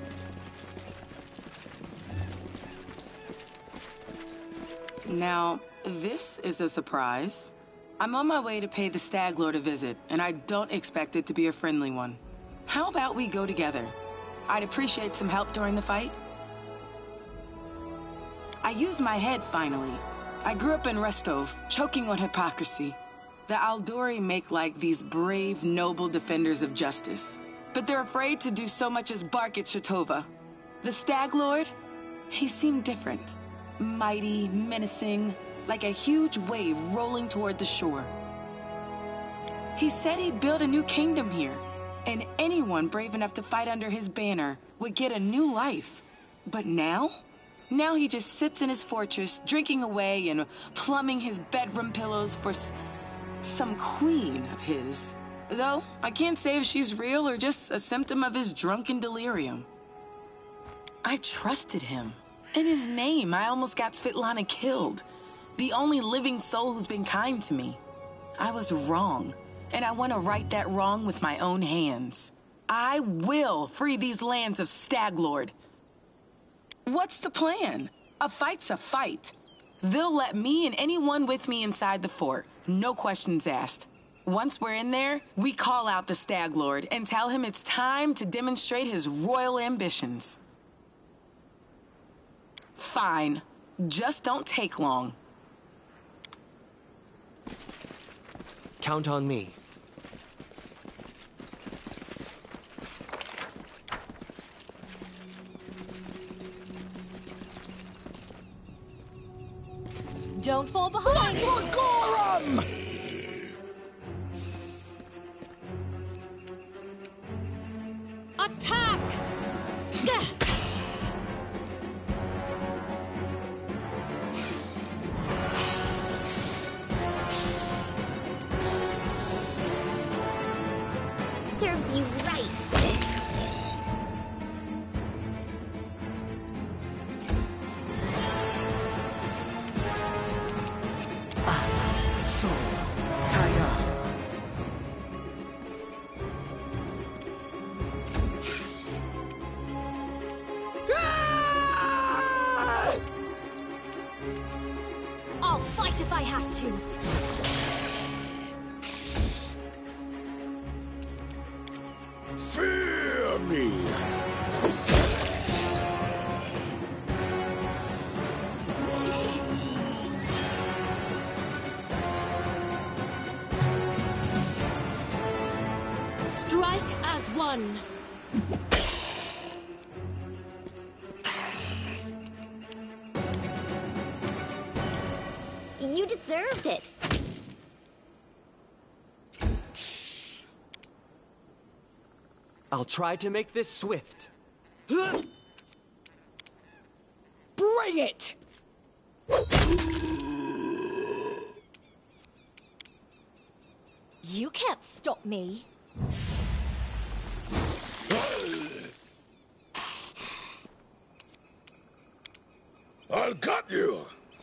Now, this is a surprise. I'm on my way to pay the Stag Lord a visit, and I don't expect it to be a friendly one. How about we go together? I'd appreciate some help during the fight. I used my head, finally. I grew up in Restov, choking on hypocrisy. The Aldori make like these brave, noble defenders of justice. But they're afraid to do so much as bark at Shatova. The Stag Lord? He seemed different. Mighty, menacing, like a huge wave rolling toward the shore. He said he'd build a new kingdom here, and anyone brave enough to fight under his banner would get a new life. But now? Now he just sits in his fortress, drinking away and plumbing his bedroom pillows for some queen of his. Though, I can't say if she's real or just a symptom of his drunken delirium. I trusted him. In his name, I almost got Svetlana killed. The only living soul who's been kind to me. I was wrong, and I want to right that wrong with my own hands. I will free these lands of Staglord. What's the plan? A fight's a fight. They'll let me and anyone with me inside the fort. No questions asked. Once we're in there, we call out the Stag Lord and tell him it's time to demonstrate his royal ambitions. Fine. Just don't take long. Count on me. Don't fall behind! Gorum! Attack! Gah! Serves you right. So, Taya. I'll fight if I have to. Fear me! Strike as one. You deserved it. I'll try to make this swift. Bring it! You can't stop me. I'll cut you!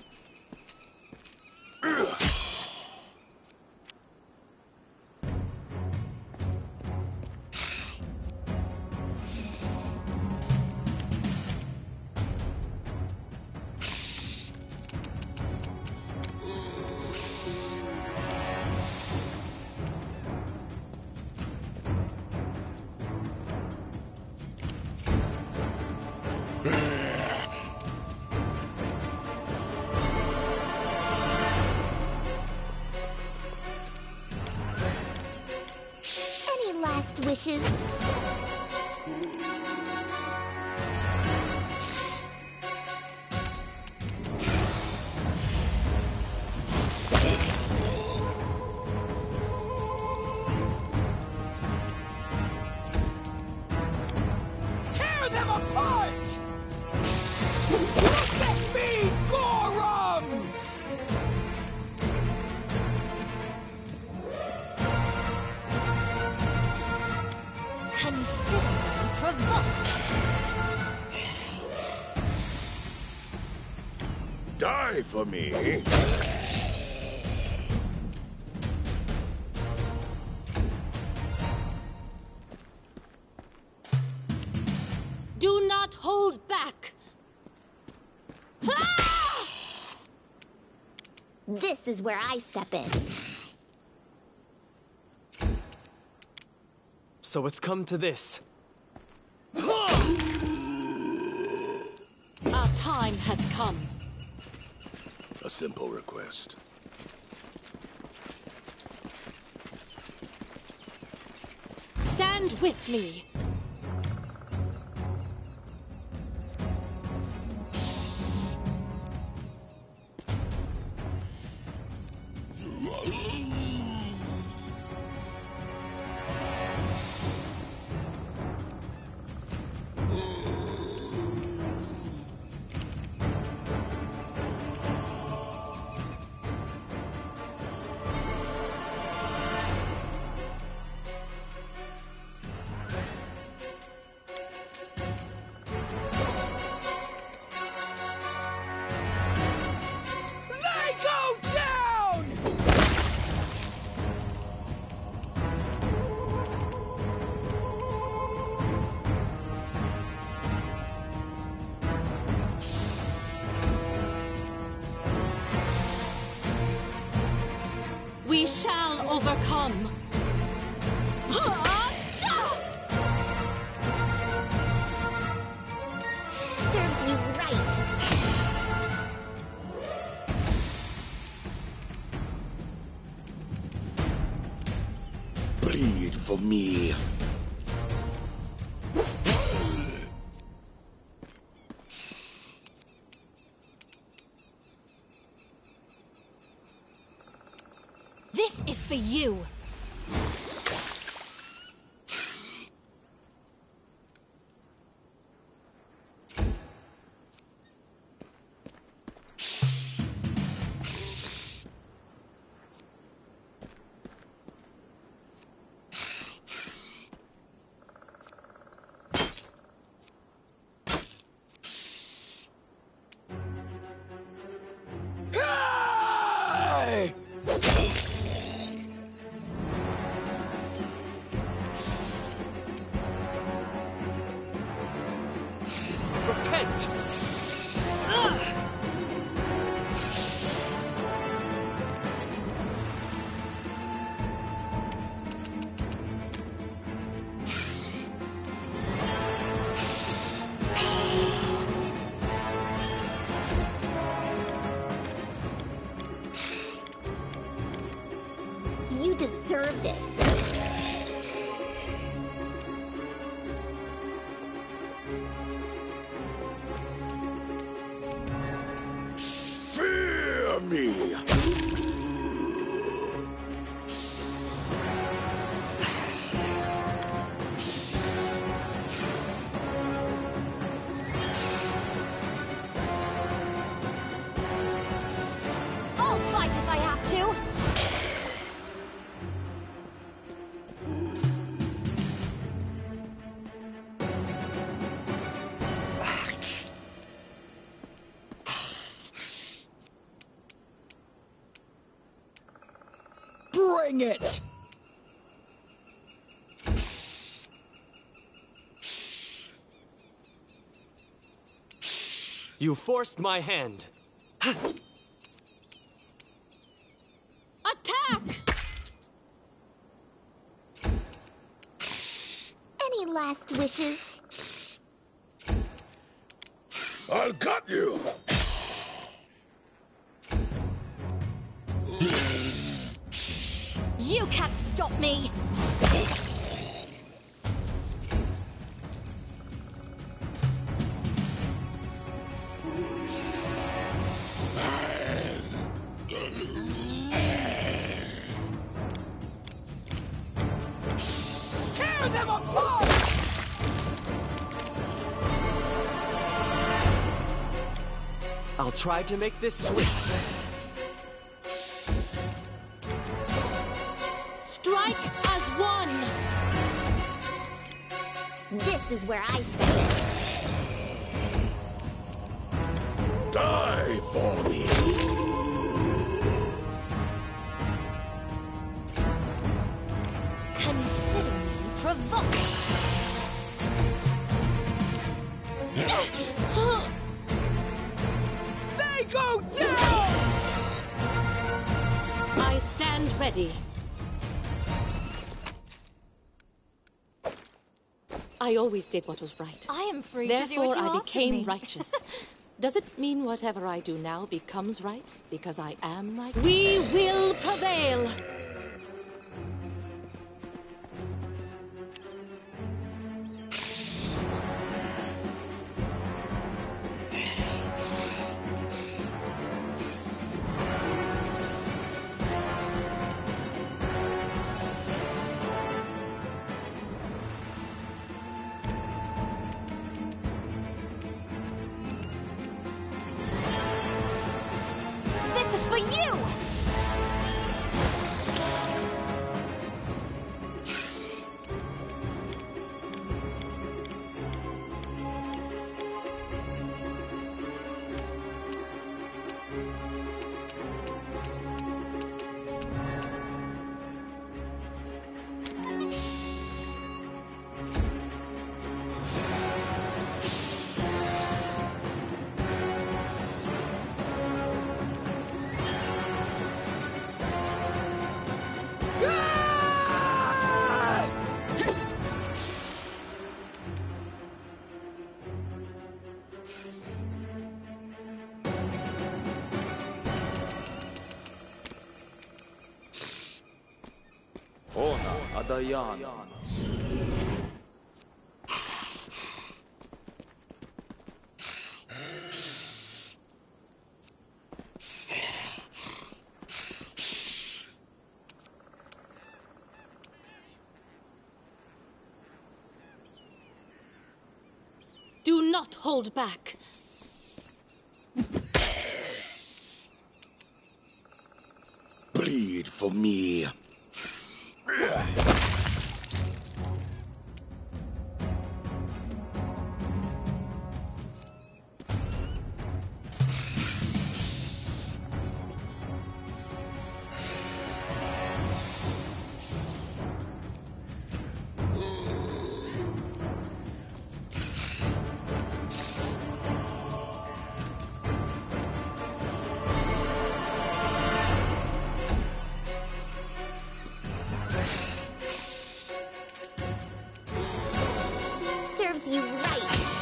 Any last wishes? Tear them apart! Look at me, Gorum! Consider me provoked. Die for me! Do not hold back! Ah! This is where I step in. So it's come to this. Our time has come. A simple request. Stand with me. They go down! We shall overcome. Serves you right. Bleed for me. This is for you. Hey! Repent! You deserved it. Bring it! You forced my hand. Attack! Any last wishes? I'll cut you! You can't stop me! Tear them apart! I'll try to make this swift. Strike as one! This is where I step in. Die for me! Consider me provoked! They go down! I stand ready. I always did what was right. I am free to do what Therefore, you I ask of became me. righteous. Does it mean whatever I do now becomes right? Because I am right? We will prevail! This is for you! Ona Adayan. Do not hold back. Bleed for me. Serves you right.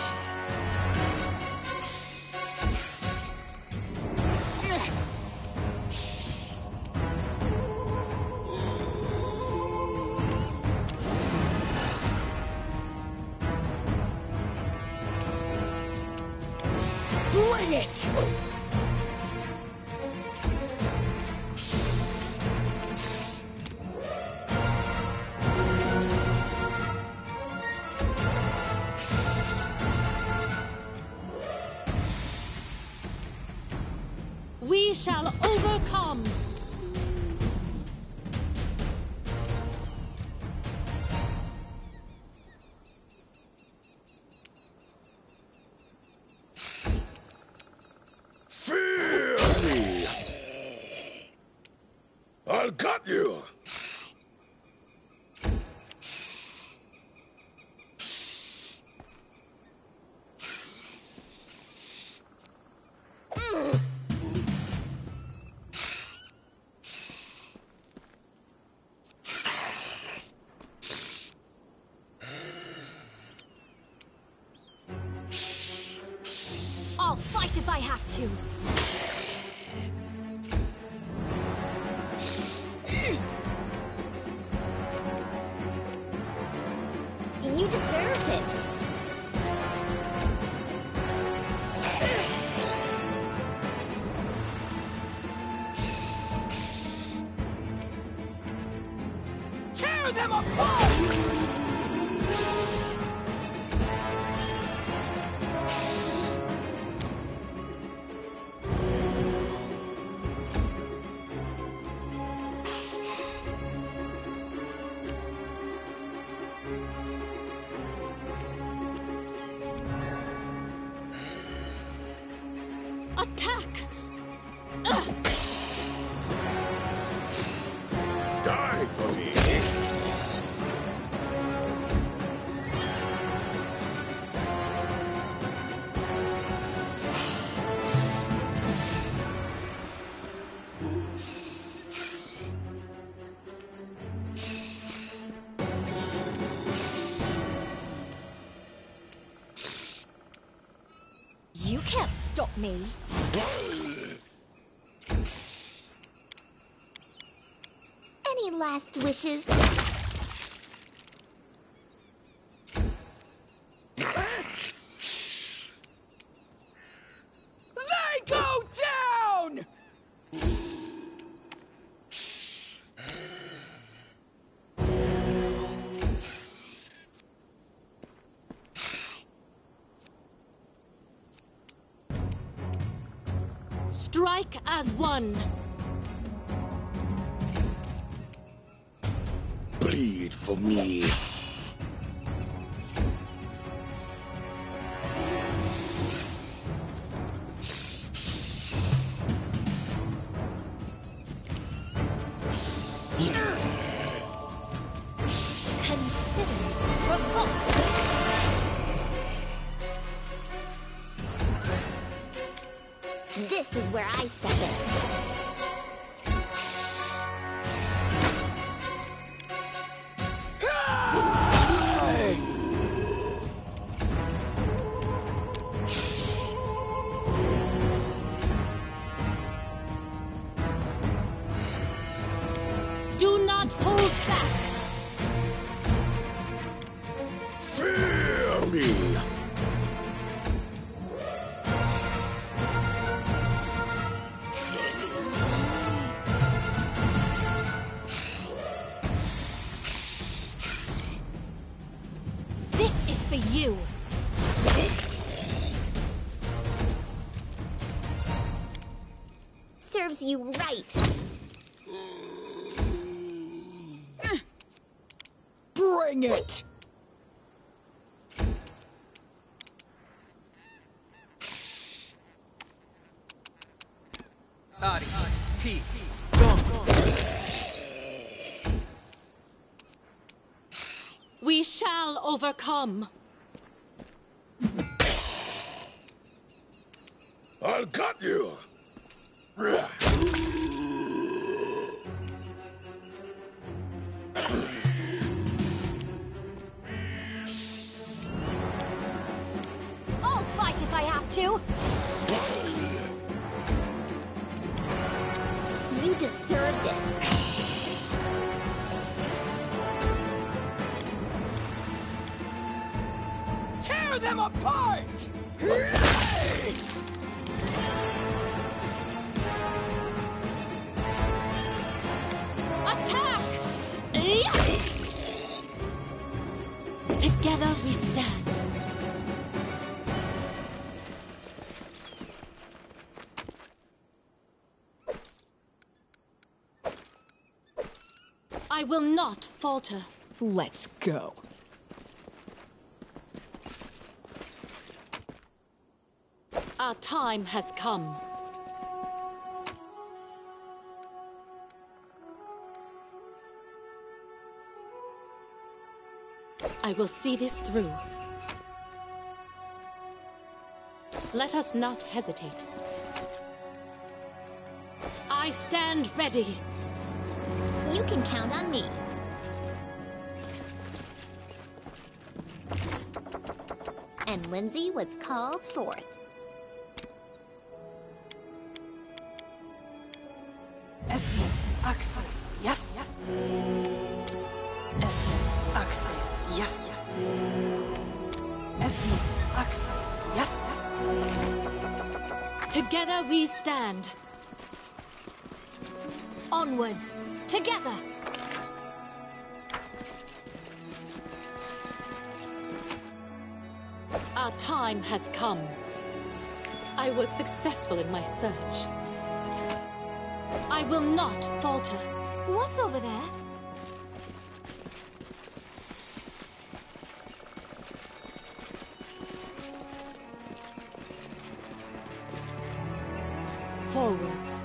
Bring it! We shall overcome! Fear me! I'll cut you! I'll fight if I have to. You deserved it. Tear them apart! Attack! Die for me. You can't stop me. Any last wishes? They go down! Strike as one. Bleed for me. Consider provoked. This is where I step in. Do not hold back. Fear me. This is for you. Serves you right. Bring it! Ari, T, Gon. We shall overcome. I'll cut you. I'll fight if I have to. You deserved it. Tear them apart! Attack! Together we stand. I will not falter. Let's go. Our time has come. I will see this through. Let us not hesitate. I stand ready. You can count on me. And Lindsay was called forth. Together we stand. Onwards, together. Our time has come. I was successful in my search. I will not falter. What's over there? Forwards.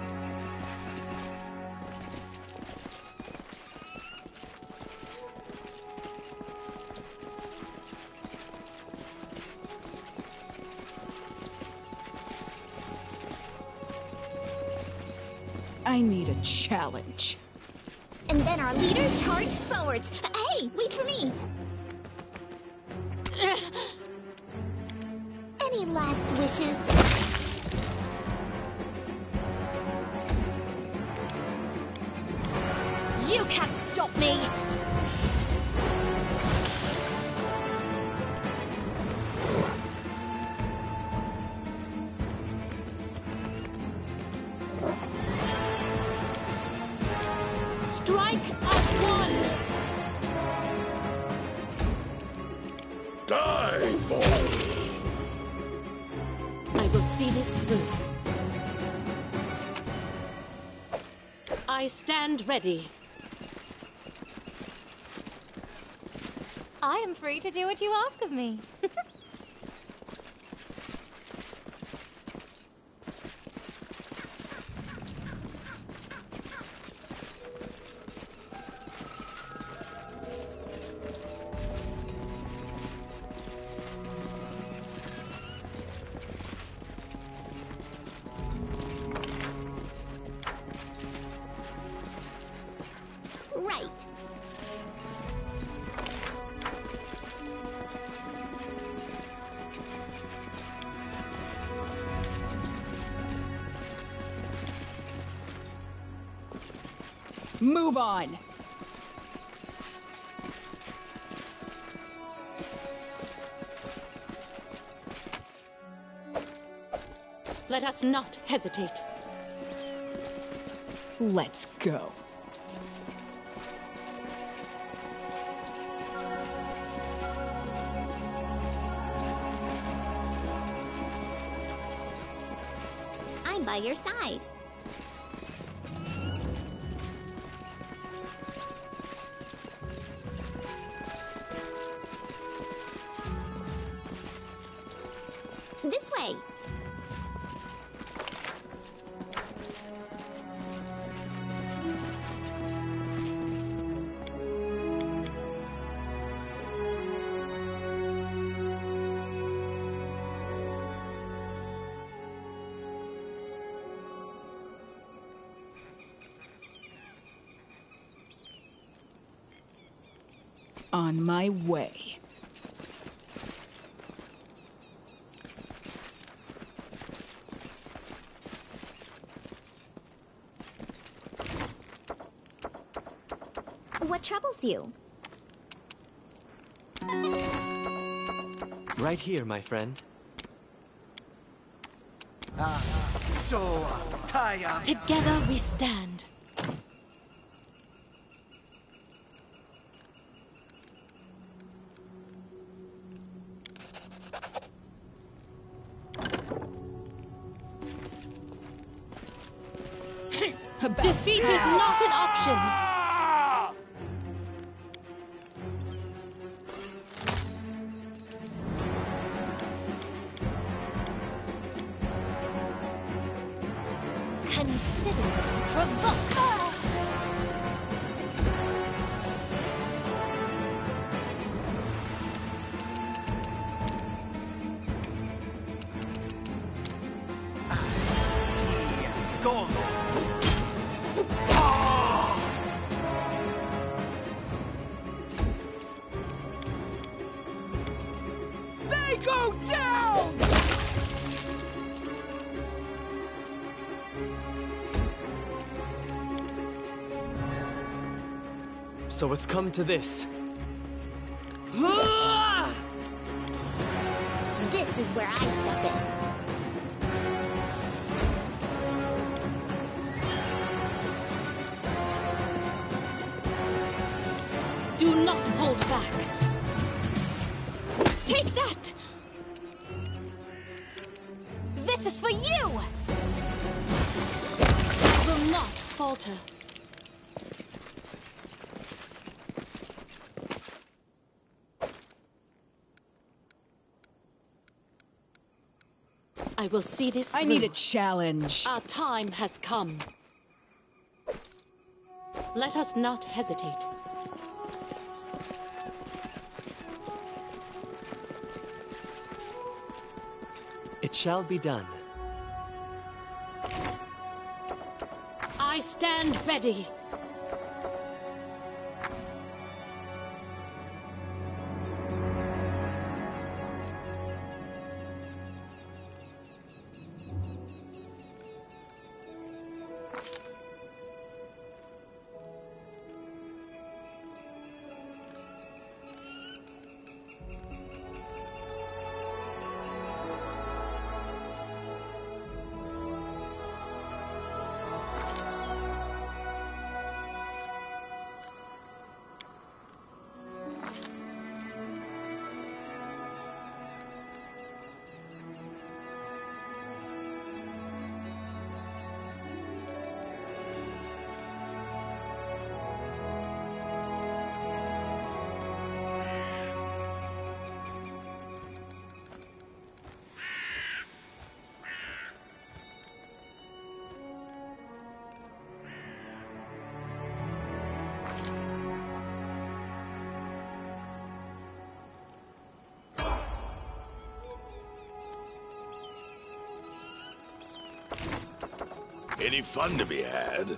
I need a challenge. And then our leader charged forwards. Hey, wait for me! Any last wishes? You can't stop me! Strike as one! Die for I will see this through. I stand ready. I am free to do what you ask of me. Right. Move on! Let us not hesitate. Let's go. I'm by your side. This way. On my way. What troubles you? Right here, my friend. Together we stand. Defeat is not an option. Consider provoke. They go down! So it's come to this. This is where I step in. Hold back. Take that! This is for you! I will not falter. I will see this through. I need a challenge. Our time has come. Let us not hesitate. It shall be done. I stand ready. Any fun to be had?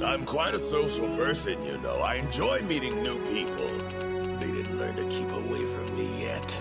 I'm quite a social person, you know. I enjoy meeting new people. They didn't learn to keep away from me yet.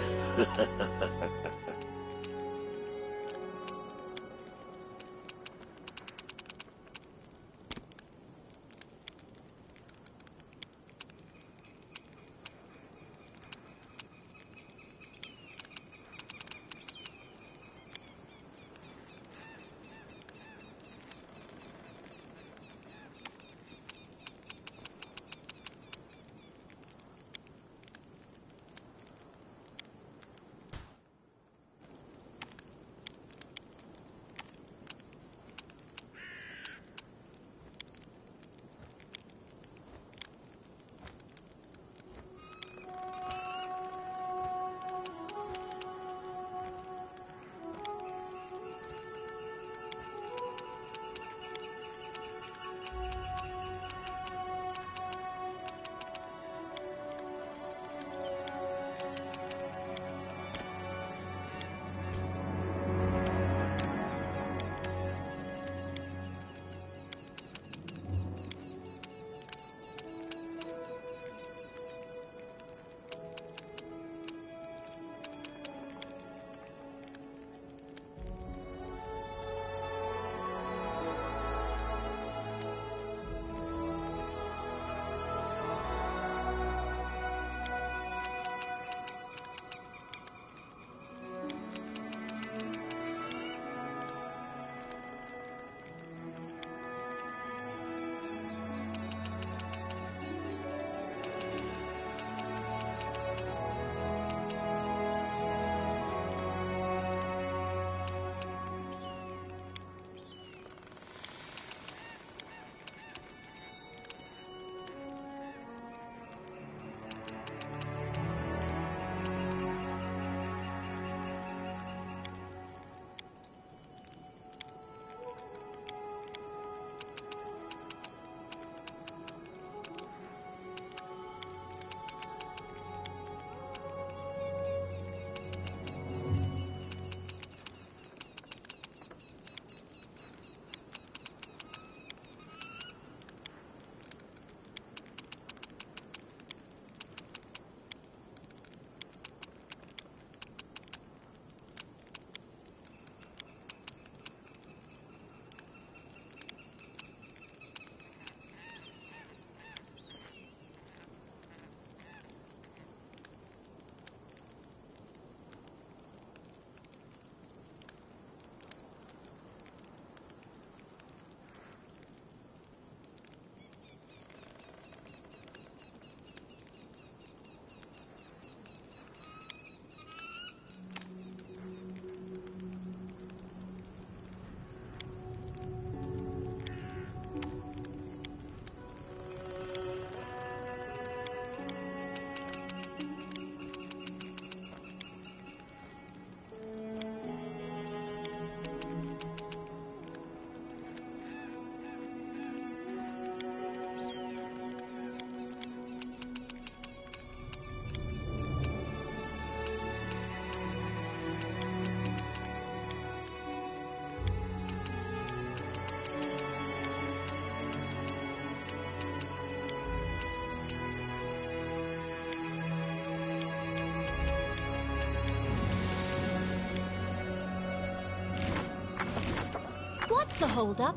What's the holdup?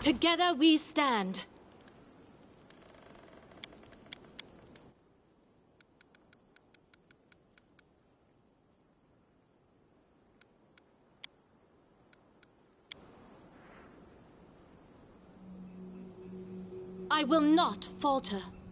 Together we stand. I will not falter.